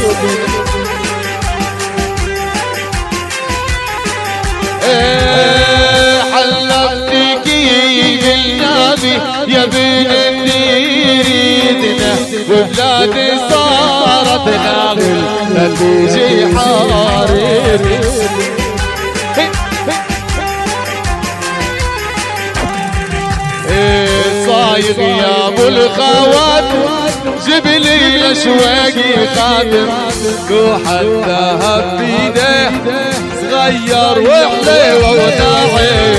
حلفتك بالنبي يا بين الديرين وبلاده صارت ناهل لا بيجي حارتنا صايغ يا ابو الخوات جبلي الاشواقي خادم لوح الذهب بيده صغير وحليوه وناعم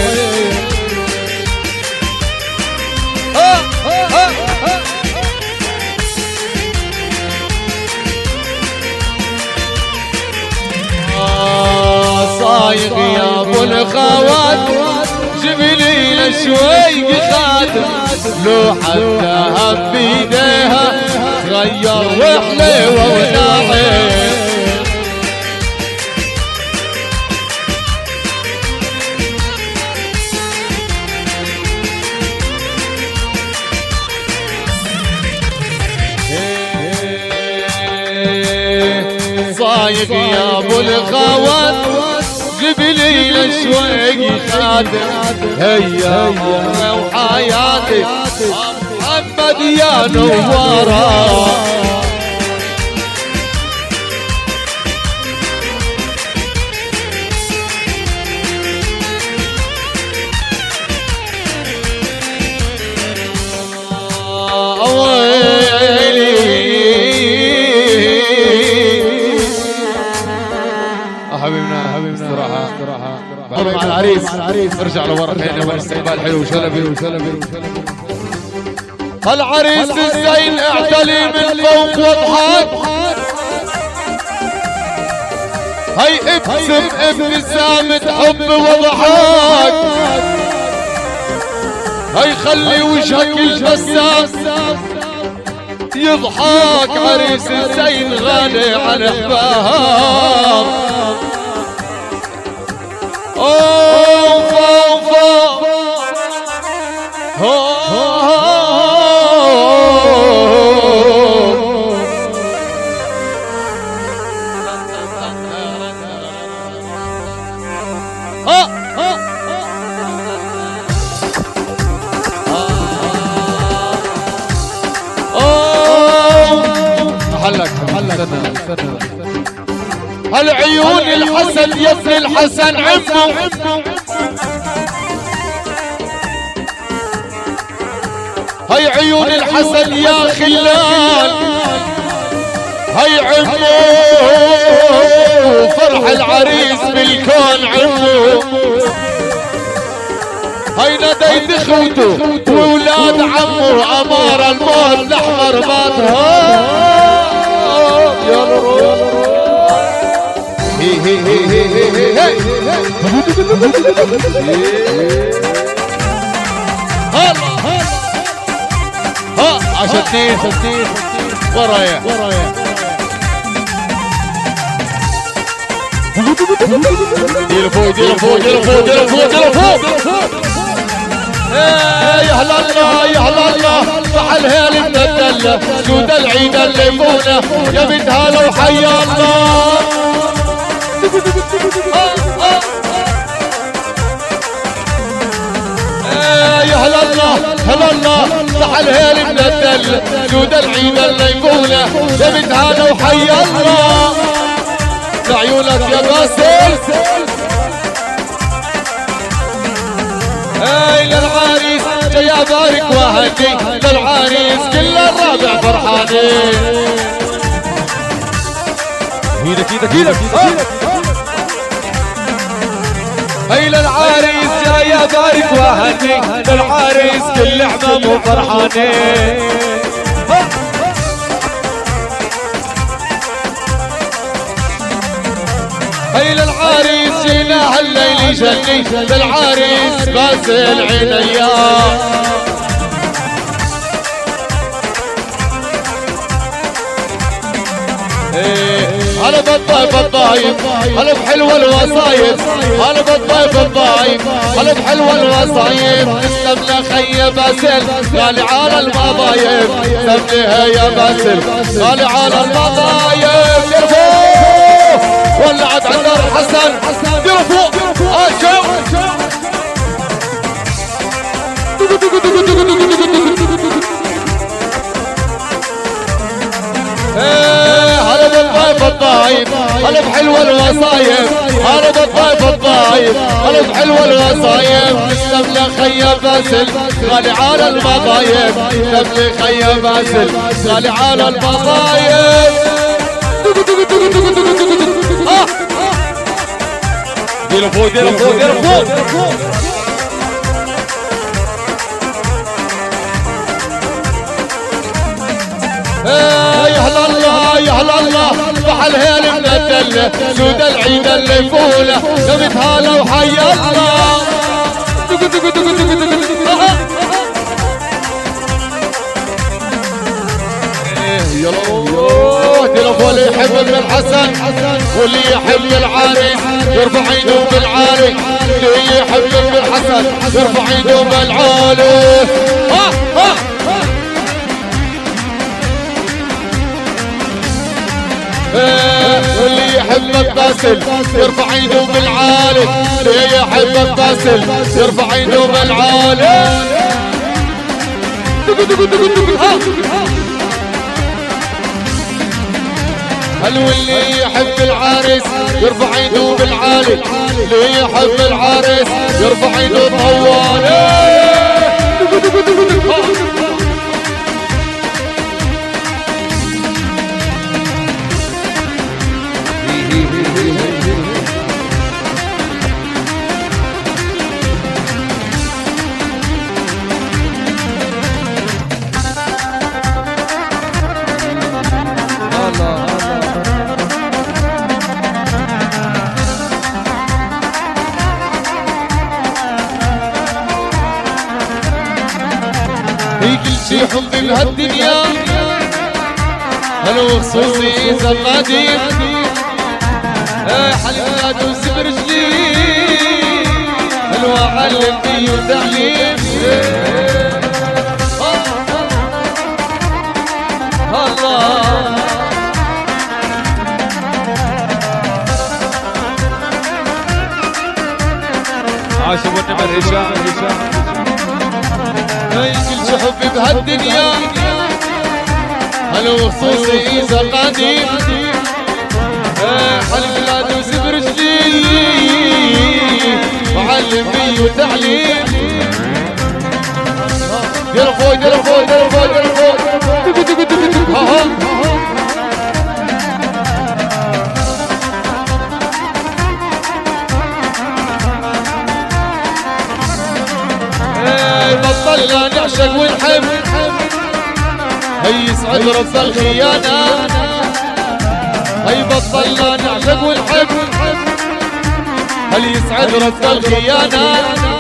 صايغ يا ابو الخوات جبلي الاشواقي خادم لوح الذهب بيديها غير وحليوه وناعم صايغ يا ابو الخوات جبلي الاشواقي خادم هيا امي وحياتي محمد يا نوارة حبيبنا حبيبنا صراحة صراحة مع العريس ارجع لورا خلينا والاستقبال حلو وشلبي وشلبي العريس الزين اعتلي من فوق واضحك هي ابتسم ابتسامة حب وضحك هي خلي وجهك البسام يضحك عريس الزين غالي على احباب اوف اوف حلك حلك هالعيون الحسن يا ابن الحسن عمو هي عيون الحسن يا خلان هي عمو فرح العريس بالكون عمو هي نديت اخوته وولاد عمو امار الموت الاحمر ماتها يا رب هي هي هي هي هي هلا ها عشان تين تين ورايا ورايا دير فوق دير فوق دير فوق دير فوق دير فوق يا هلا الله يا هلا الله فعل هيل المدلة جود العيد اللي فونا يا بنت هلا وحيا الله يا هلا الله هلا الله فعل هيل المدلة جود العيد اللي فونا يا بنت هلا وحيا الله لعيونك يا باسل اي للعريس جاي ابارك واهدي للعريس كل الرابع فرحانين ايدك ايدك ايدك اي للعريس جاي ابارك واهدي للعريس كل عمامه فرحانين هي للعريس جينا هالليل جني للعريس باسل عينيا هلا بالطيب الطايب هلا بحلوة الوصايب هلا بالطيب الطايب هلا بحلوة الوصايب تسلم خي باسل غالي على المضايب سميها يا باسل غالي على المضايب يرفوه ولعت عند الحسن يرفوه اشوف هلا بالطيب الطايب هلا بحلوة الوصايب هلا بالطيب الطايب هلا بحلوة الوصايب تسلم لي خيا باسل غالي على المضايب تسلم لي خيا باسل غالي على المضايب ديروا فوق ديروا فوق ديروا فوق يا هلا الله يا هلا الله بحل هيل من الدلة سود العيد اللي فوله قمت هلا وحي الله يلا تلفون يحب ابن الحسن واللي يحب العريس يرفع ايده بالعالي اللي يحب ابن الحسن يرفع ايده بالعالي ها ها واللي يحب باسل يرفع ايده بالعالي اللي يحب باسل يرفع ايده بالعالي هل واللي يحب العريس يرفع ايده بالعالي اللي يحب العريس يرفع ايده طوالي هي كل شي حب بهالدنيا هلو خصوصي اذا القديم حل بلاد وسب رجلي هلو علم بي وتعليم الله عاشوا والنمر هشام هي كل شي حبي بهالدنيا هلو خصوصي اذا قديم حل بلاد وسب رجلي وعلم بي وتعليم ديروا فوق ديروا فوق ديروا فوق ديروا فوق ها ها بطلنا نعشق ونحب هي يسعد رب الخيانة هي بطلنا نعشق ونحب هل يسعد رب الخيانة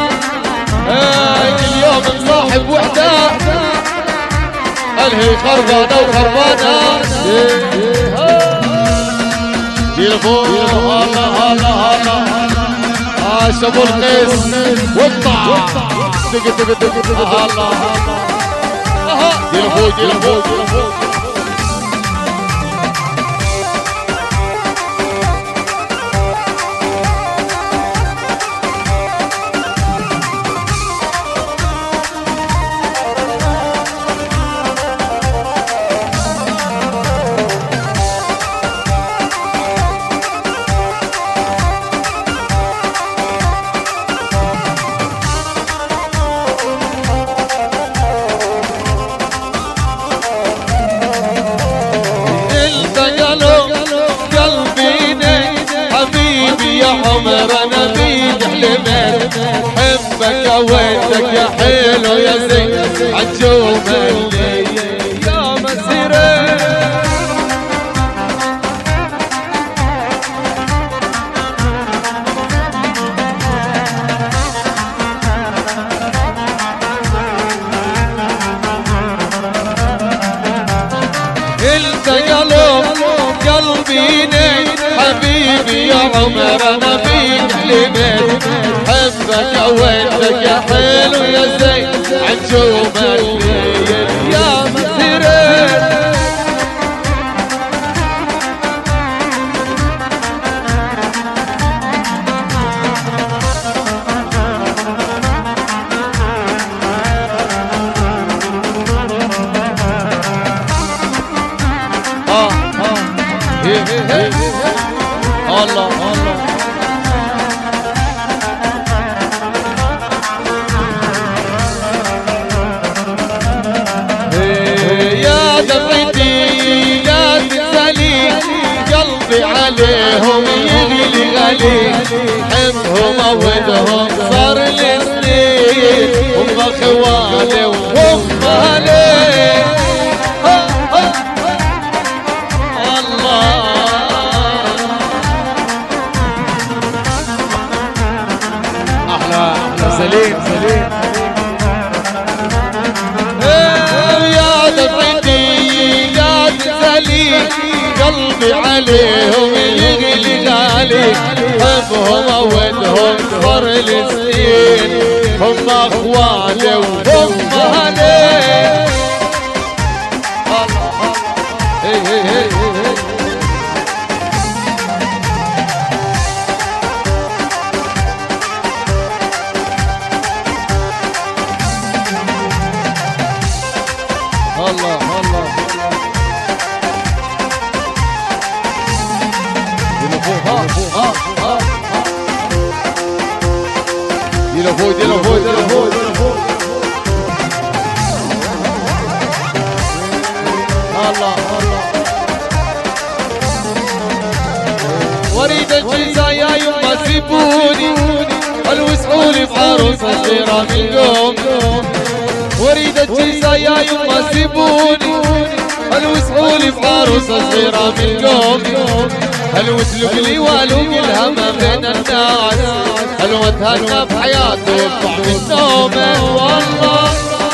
كل يوم نصاحب وحدة هل هي خربانة وخربانة جيل فوق هلا هلا هلا عاش ابو القيس وطع دق دق دق دق الله جيل فوق جيل فوق جيل فوق عمر انا بيد حلمت حبك وينك يا حلو يا زين عجوم اللي يا مسيرة انت قلب قلبيني حبيبي يا عمر انا فيك حلمت حبك وانتك يا حلو يا زين عجوم الليل يا مسيرين الله الله يا دفعتي يا تنسالي قلبي عليهم يغلي غلي حبهم ودهم صار لي سنين هم اخواني وهم اهلي سليم سليم يا دفعتي يا تسالي قلبي عليهم يغلي غالي حبهم ودهم صار لي سنين هم اخواني وهم اهلي الله الله يلا فوق يلا فوق يلا فوق يلا فوق الله الله وريد الجزايا يما سيبوني الوسعولي بعروس صغيرة من قوم وريد الجزايا يما سيبوني الوسعولي بعروس صغيرة من قوم الوسلك لي والوق الهم بين الناس الوتهنى بحياته بطعم النوم والله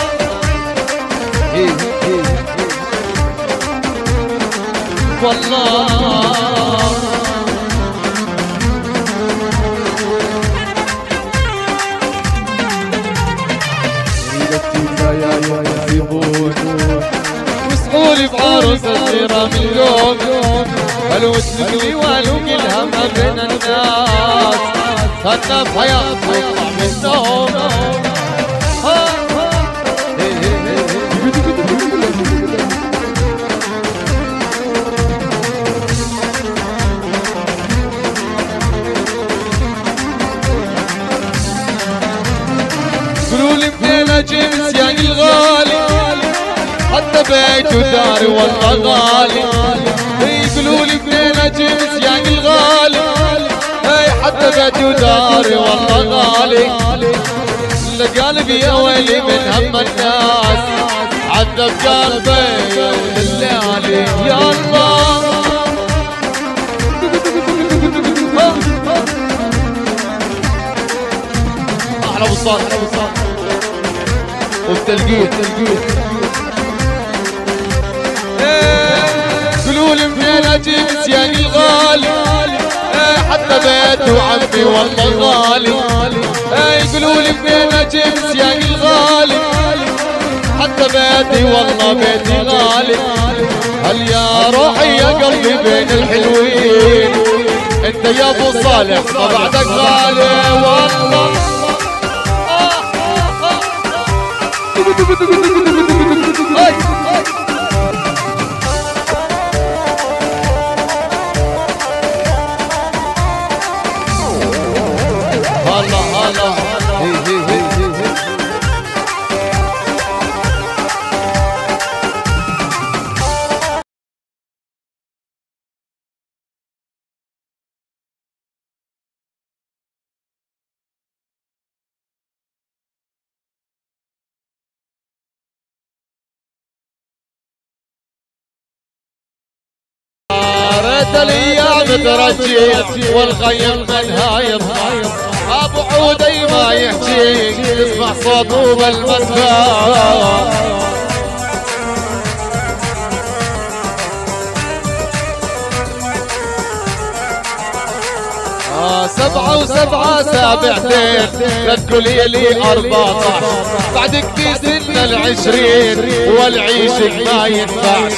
والله وسعولي بعروس صغيرة من قوم الوسلك لي والوق الهم بين الناس خدنا بحياته بطعم النوم قولوا لي منين اجيب نسيان الغالي حتى بيت وداري والله غالي يقولوا لي منين اجيب نسيان الغالي حتى بيتي وداري والله غالي لقلبي يا ويلي من هم الناس عذب قلبي الليالي يا الله احلى وصال احلى وصال والتلقيت قولوا لي منين اجيب نسيان الغالي حتى بيت وعمي والله غالي يقولوا لي منين اجيب نسيان الغالي حتى بيتي والله بيتي غالي هل يا روحي يا قلبي بين الحلوين انت يا ابو صالح ما بعدك غالي والله الله الله الايام ترجي والخيم منهايم ابو عودي ما يحكي تسمع صوته بالمسفى سبعة وسبعة سابعتين لا تقولي لي أربعة بعدك في سن العشرين والعيشك ما ينفعش.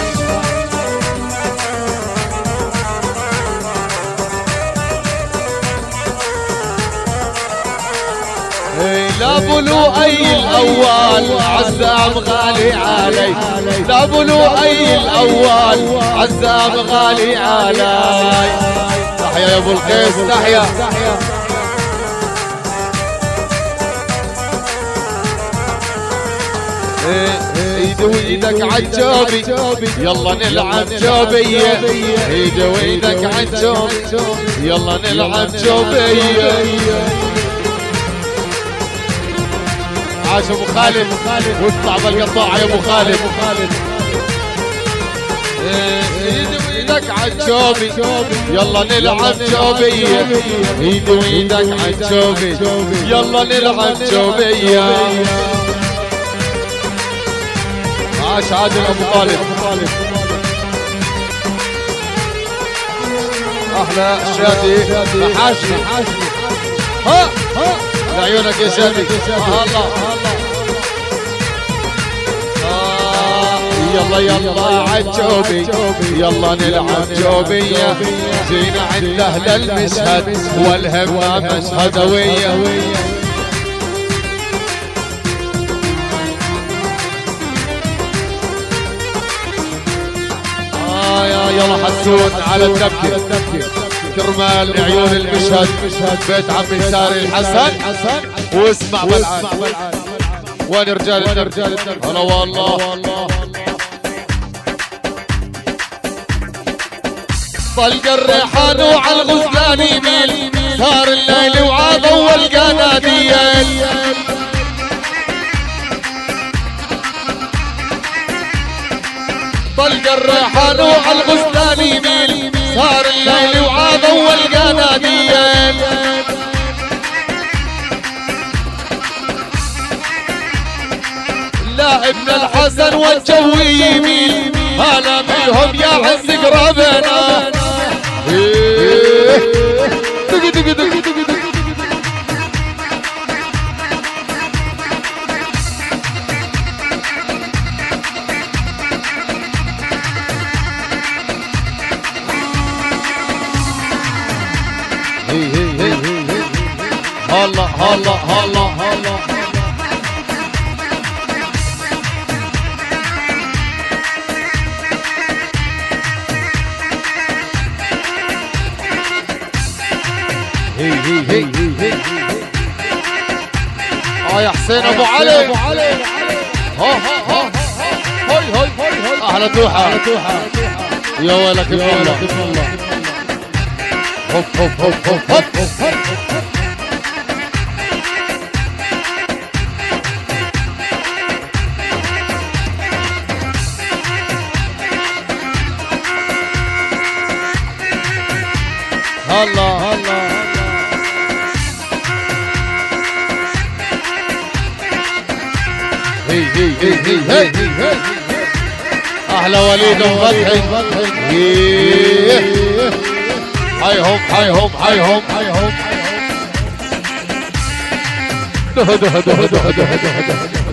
لا بلو أي الأول عزام غالي علي، لا بلو أي الأول عزام غالي علي. تحيا يا أبو القيس تحيا. ايدي وايدك عالجوبي يلا نلعب جوبية، ايدي وايدك عالجوبي يلا نلعب جوبية. عاش ابو خالد واطلع بالقطاعة يا ابو خالد. ايدي وايدك عالجوبي يلا نلعب جوبية، ايدي وايدك عالجوبي يلا نلعب جوبية. عاش عادل ابو طالب. احلى شادي محاشي ها ها لعيونك يا شادي. الله آه يلا يلا عالجوبي يلا نلعب جوبية، جينا عند اهل المشهد والهمة مشهدوية. يلا حسون على الدبكة كرمال عيون المشهد بيت عمي ساري الحسن واسمع بالعاد. وين رجال الدرب؟ هلا والله. طلق الريحان وعلى الغزلان يميل، صار الليل وعاضوا والقناديل. طلق الريحان وعلى الغزلان يميل، صار الليل وعاضوا والقناديل. لا ابن الحسن والجوي يميل، هلا بيهم يا عز قرابنا. دق دق دق دق دق. هلا هلا هلا هلا هي هي هي هي اه يا حسين ابو علي. ها ها ها هاي هاي هاي احلى توحه يا ويلك بالله. هوب هوب هوب هوب هوب. هلا هلا هي هي هي هي هي احلى وليد وفتحي. هايهم هايهم هايهم هايهم ده ده ده ده ده ده ده.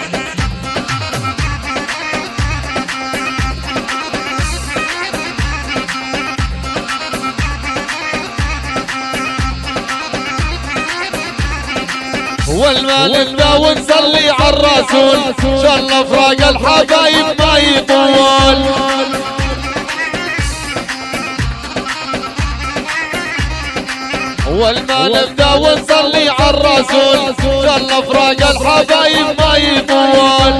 والمال نبدا ونصلي على الرسول، شاء الله فراق الحبايب ما يطول. والمال نبدا ونصلي على الرسول، شاء الله فراق الحبايب ما يطول.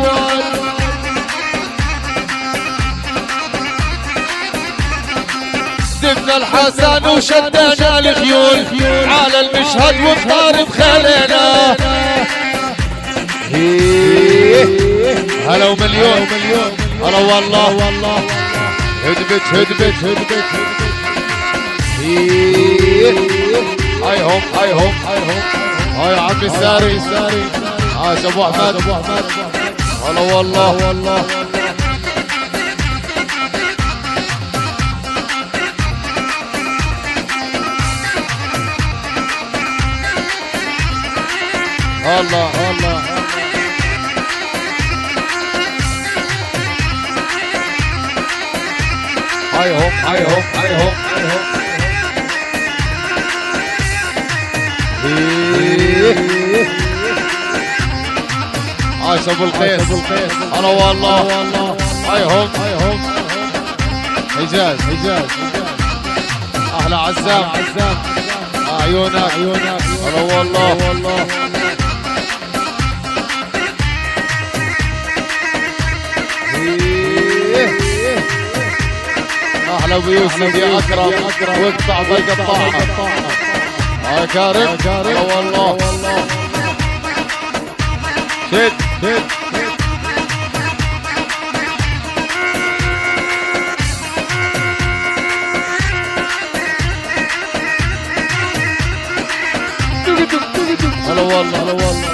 دبنا الحسن وشدنا الخيول على المشهد وطار بخيلنا. هلا ومليون هلا والله. هدبت هدبت هدبت هايهم هايهم هايهم هاي يا عمي ساري. عاش ابو احمد. هلا والله. الله الله هاي هم هاي هم هاي هم عاش ابو القيس هلا والله هاي هم هاي هم حجاز حجاز احلى عزام عزام عيونك عيونك هلا والله والله احلى ابو يوسف يا اكرم واقطع بالقطاعه هاي كارم هلا والله شد شد هلا والله هلا والله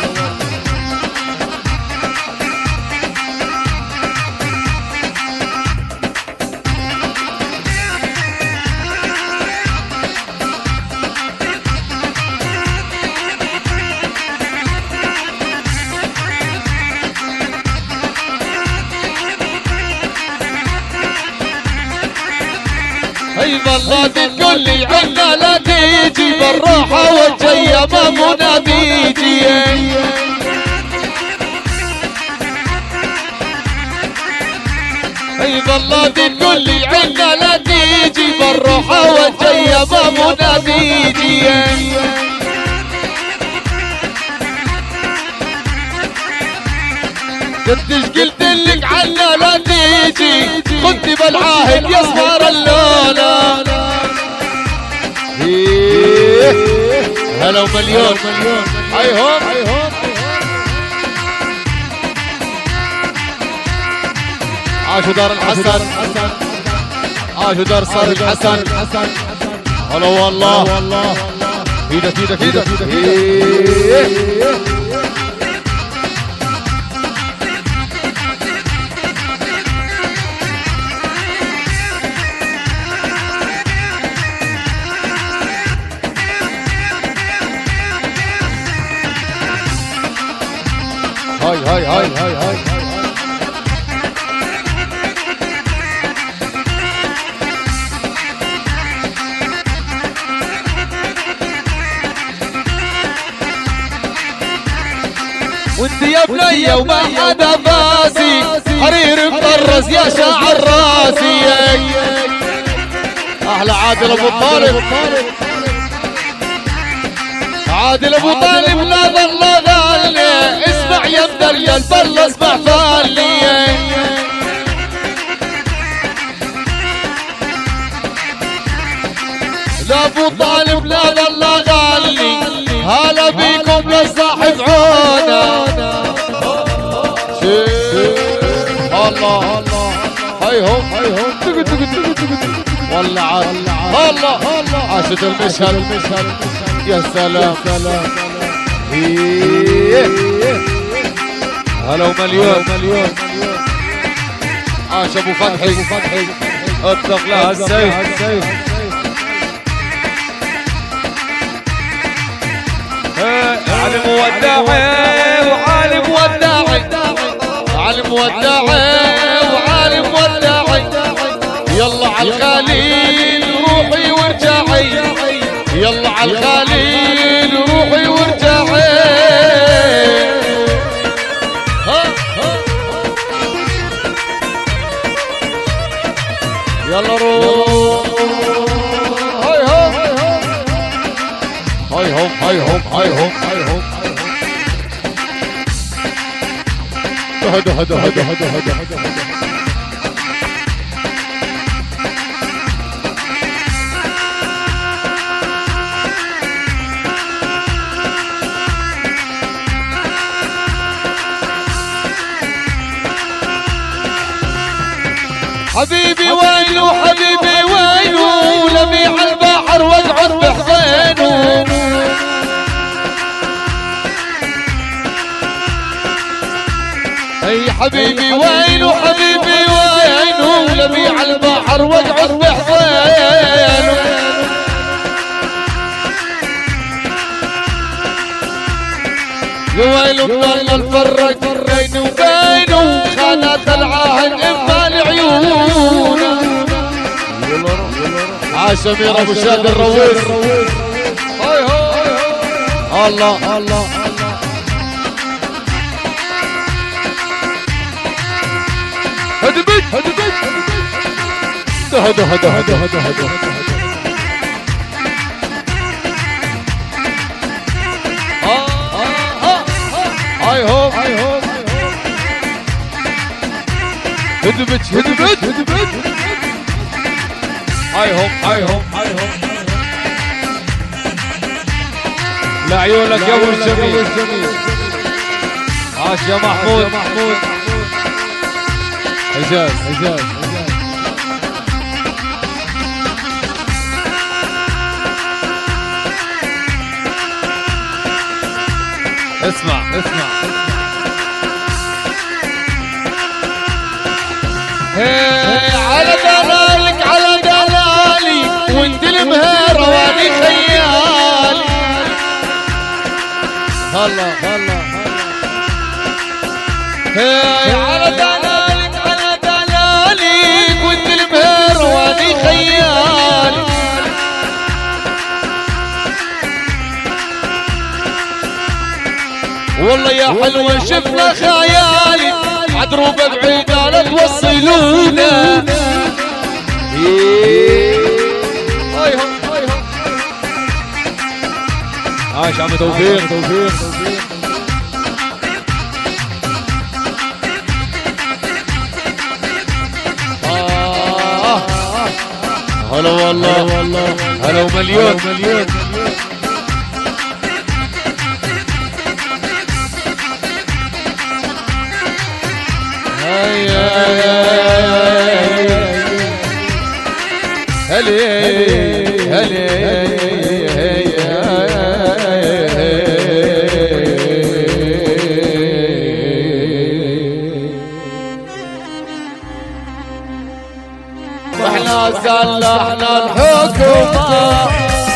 اي والله تقول لي عنا لا تيجي بالراحه والجايه ما مناديجي اي والله تقول لي عنا لا تيجي بالراحه والجايه ما مناديجي قديش قلت لك عنا لا تيجي كنت بالعاهد يا صغار اللولة هلا ومليون هاي هون هاي هون عاشوا دار الحسن عاشوا دار صار الحسن هلا والله ايدك ايدك ايدك هاي هاي هاي هاي هاي وانت يا بنية وما حدا باسي حرير مطرز يا شاعر راسي احلى عادل ابو طالب عادل ابو طالب لا والله غالي اسمع يا مدريا البل اسمع فالي لا ابو طالب لا والله غالي هلا بيكم لصاحب عونا الله الله هاي هم هاي هم والله عاد الله عاشت المشهد المشهد يا سلام سلام هلا ومليون مليون عاش ابو فتحي ابو فتحي اطلق لها السيف علم وداعي وعالم وداعي علم وداعي وعالم وداعي يلا على الخليل روحي وارجعي يلا على الخليل روحي وارجعي يلا روح هاي هم هاي هم هاي هم هاي هم هاي هم هدى هدى هدى هدى هدى هدى حبيبي وينو حبيبي وينو لميع البحر واقعد بحضينه اي حبيبي وينو حبيبي وينو لميع البحر واقعد بحضينه عاش امير ابو شاد الرويس. هاي هاي الله الله هدبت هدبت هدو هدو هدو هدو هدو هاي هو هاي هو هدبت هدبت هدبت هاي هم هاي هم هاي هم لعيونك يا ابو الجميل. عاش يا محمود محمود حجاز حجاز اسمع اسمع هي على دلالك على دلالي وانت المهير واني خيالي. هلا هلا هي على دلالك على دلالي وانت المهير واني خيالي. والله يا حلوة شفنا خيالي عدروبة بعيدة لا توصلونا. هاي هم هاي هم عاش عم توفيق توفيق آه هلا والله هلا ومليون مليون. هلي هلي واحنا سلحنا الحكومة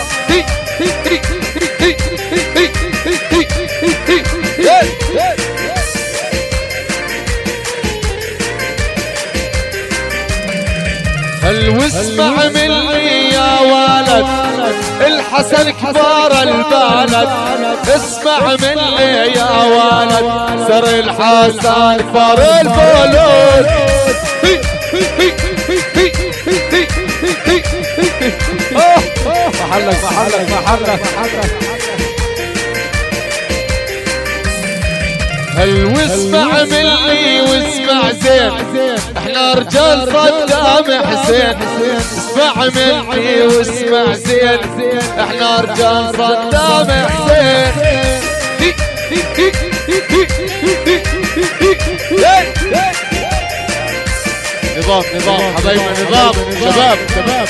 هل واسمع مني يا ولد الحسن كبار البلد. اسمع مني يا ولد سر الحسن كبار البلد. محلك محلك محلك هل واسمع مني واسمع زين احنا رجال صدام حسين. اسمع مني واسمع زين احنا رجال صدام حسين. نظام نظام حبايبنا نظام شباب شباب.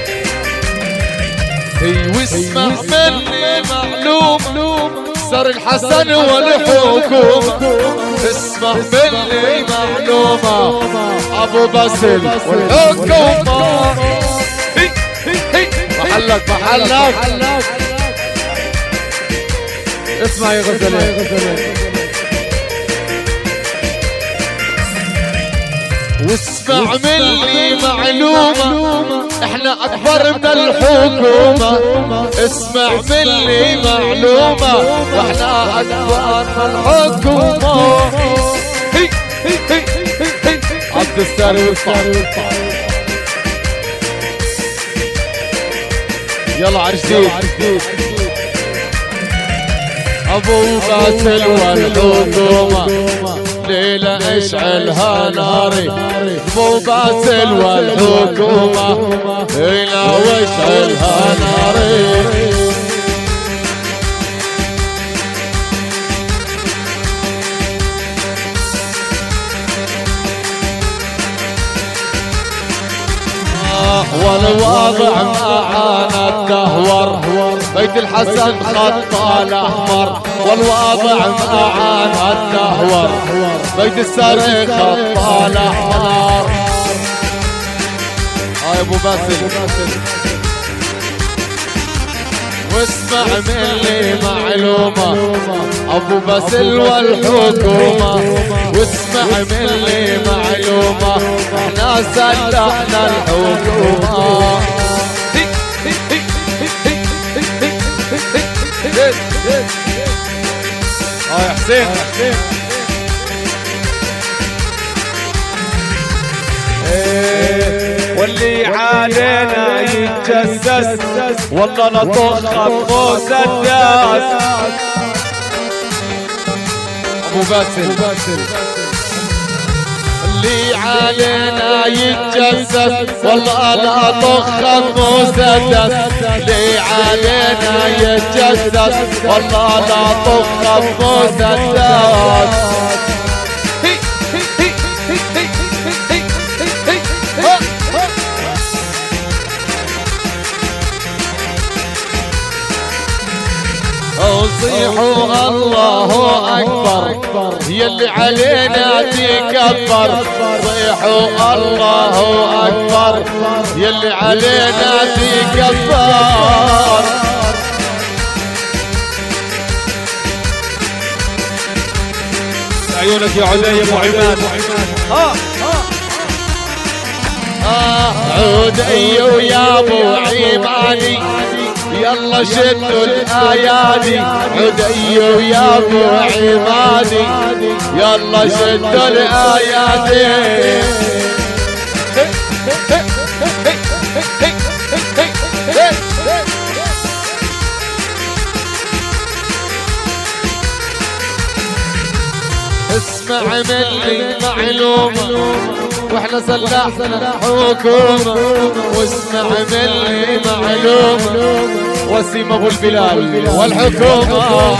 هي واسمع مني معلوم سر الحسن والحكومة. اسمع مني معلومة ابو باسل والحكومة. محلك محلك اسمع يا غزالي واسمع مني معلومة احنا اكبر من الحكومة. اسمع مني معلومة واحنا اكبر من الحكومة. عبد الساري يلا عرجديد ابو باسل والحكومة. ليلة اشعلها ناري ابو باسل والحكومة. ليلة واشعلها ناري والوضع معانا الدهور بيت الحسن خط الاحمر. والوضع معانا الدهور بيت الساري خط الاحمر. هاي ابو باسل واسمع مني معلومة ابو باسل والحكومة. واسمع مني معلومة احنا سلحنا الحكومة. اه يا حسين واللي علينا يتجسس والله نطخ مسدس. ابو باسل اللي علينا يتجسس والله لا طخ مسدس. اللي علينا يتجسس والله لا طخ مسدس. وصيحوا الله أكبر يلي علينا تكبر. صيحوا الله أكبر يلي علينا تكبر. عيونك يا عدي ابو عماد. ها اه عدي ويا ابو عمادي يلا شدوا الايادي. عدي ويا ابو عمادي يلا شدوا الايادي. اسمع مني معلومة واحنا سلاحنا حكومة. واسمع مني معلومة وسيم ابو البلال والحكومة.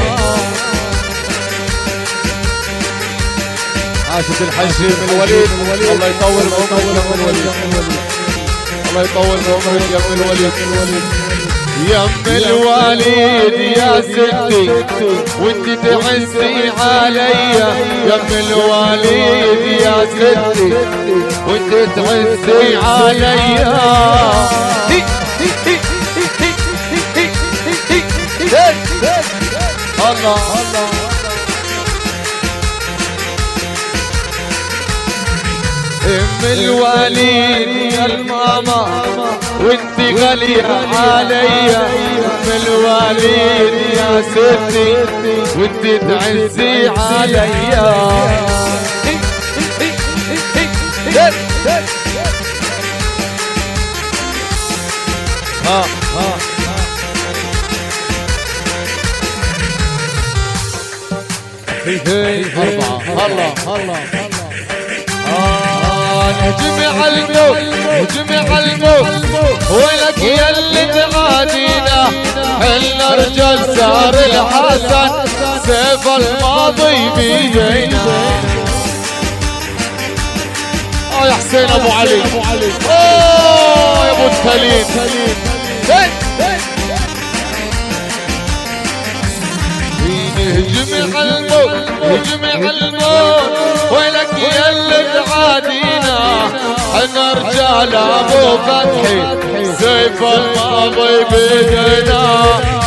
عاشت الحج من الوليد الله يطول بعمرك يا ابن الوليد. الله يطول بعمرك يا ابن الوليد. يا ام الوليد يا ستي وانت تعزي عليا. يا ام الوليد يا ستي وانت تعزي عليا. الله الله ام الوليد يا الماما وانت غالية عليا. ام الوليد يا ستي وانت تعزي عليا. ها ها أربعة. الله الله نجمع الموت نجمع الموت ولك يا اللي تعادينا. حنا رجال سار الحسن سيف الماضي بيدينا. اه يا حسين ابو علي. اوه يا ابو التلين. نجمع الموت نجمع الموت ولك يا اللي تعادينا. حنا رجال ابو فتحي سيف الماضي بيدنا.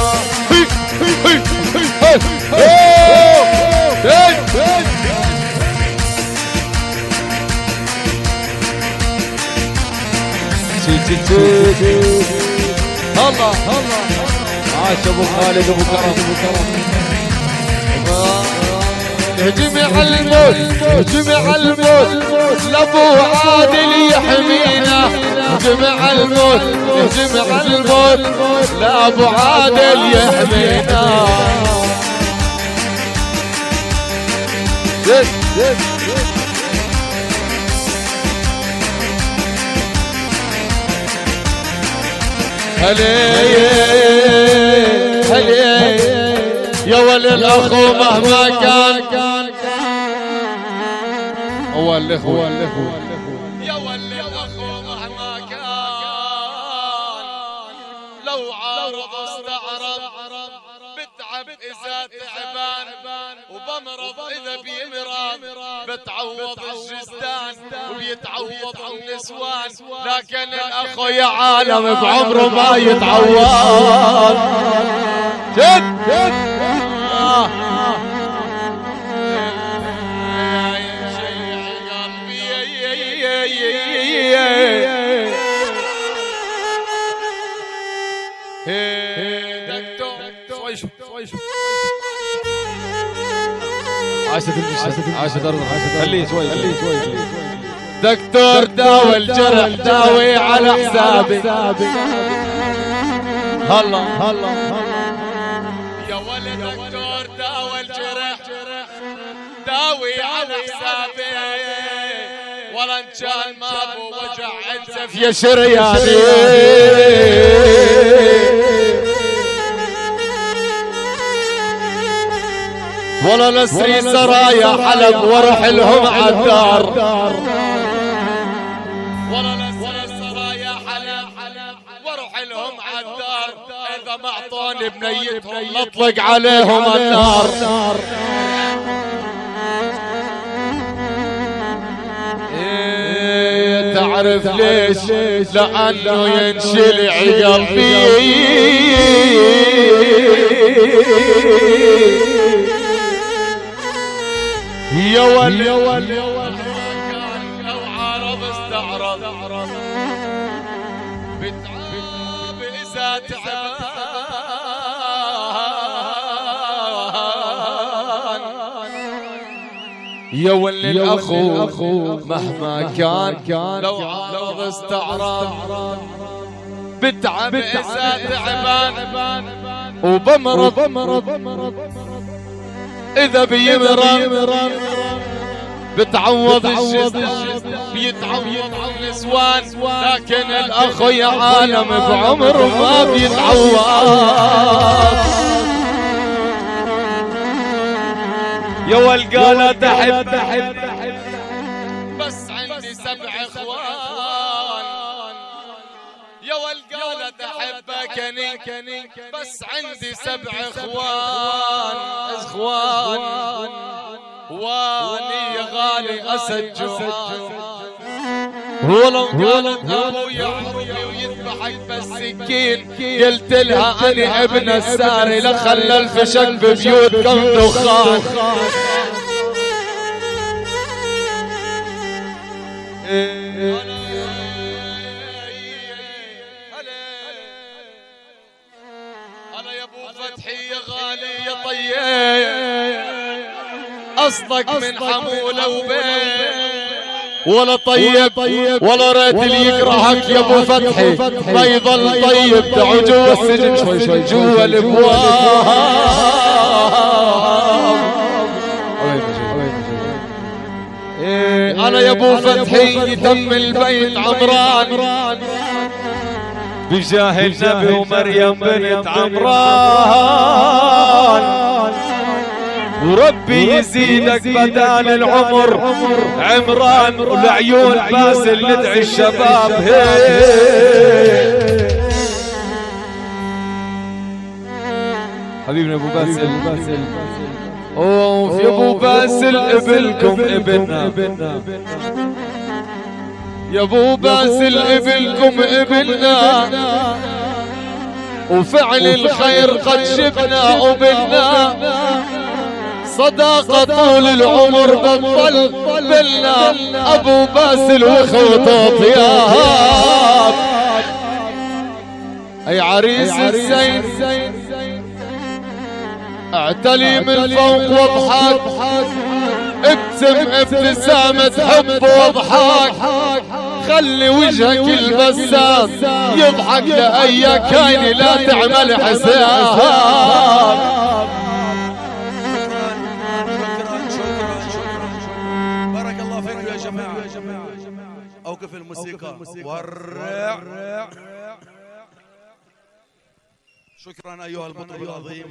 الله الله عاش ابو خالد ابو كرم. نجمع الموت نجمع الموت لابو عادل يحمينا. نجمع الموت نجمع الموت لابو عادل يحمينا. هلي هلي يا ولي الاخو مهما كان. هو الاخو يا ولي الاخو مهما كان. لو عارض استعرض بتعب اذا تعبان وبمرض اذا بيمرض. بتعوض الجزدان وبيتعوض النسوان. لكن الاخو يا عالم بعمره ما يتعوض. جد جد عاشت المشي عاشت أرض خليه شوي خليه شوي دكتور داوي الجرح داوي على حسابي هلا هلا يا ولد دكتور داوي الجرح داوي على حسابي ولا ان كان ما ابو وجع انزف يا شرياني ولا نسري سرايا حلب واروح لهم عالدار ولا نسري سرايا حلب واروح لهم عالدار اذا ما اعطوني بنيتهم نطلق عليهم النار إيه تعرف ليش لانه ينشلع قلبي يا ول يا ول يا ول لو عرض استعرض بتعب إذا تعبان يا ول الأخو مهما كان لو عرض استعرض بتعب إذا تعبان وبمرض إذا بيمرض بتعوض الشدة بيتعوض النسوان لكن الأخو يا عالم بعمر ما بيتعوض يا والقالة تحب تحب بس عندي سبع اخوان يا والقالة تحبكني بس عندي سبع اخوان اخوان واني غالي اسد جوعان ولو قالت ابويا عمري ويذبحك بالسكين قلت لها انا ابن الساري لخلى الفشل ببيوتكم دخان انا يا ابو فتحي يا غالي يا طيب اصدق من حموله وبين ولا طيب ولا ريت اللي يكرهك يا ابو فتحي ما يظل طيب دعوا جوا السجن شوي شوي جوا الابواب انا يا ابو فتحي دم البيت عمران بجاه النبي ومريم بنت عمران وربي يزيدك بدال العمر عمران والعيون باسل ندعي الشباب حبيبنا ابو باسل اوف يا ابو باسل ابلكم ابننا يا ابو باسل ابلكم ابننا وفعل الخير قد شفنا وبلنا صداقة طول العمر بطل بلنا ابو باسل وخوته طياب اي عريس الزين اعتلي من فوق واضحك ابتسم ابتسامة حب واضحك خلي وجهك البسام يضحك لأي كاين لا تعمل حساب بارك الله فيكم يا جماعة أوقف الموسيقى ورع شكرا أيها البطل العظيم.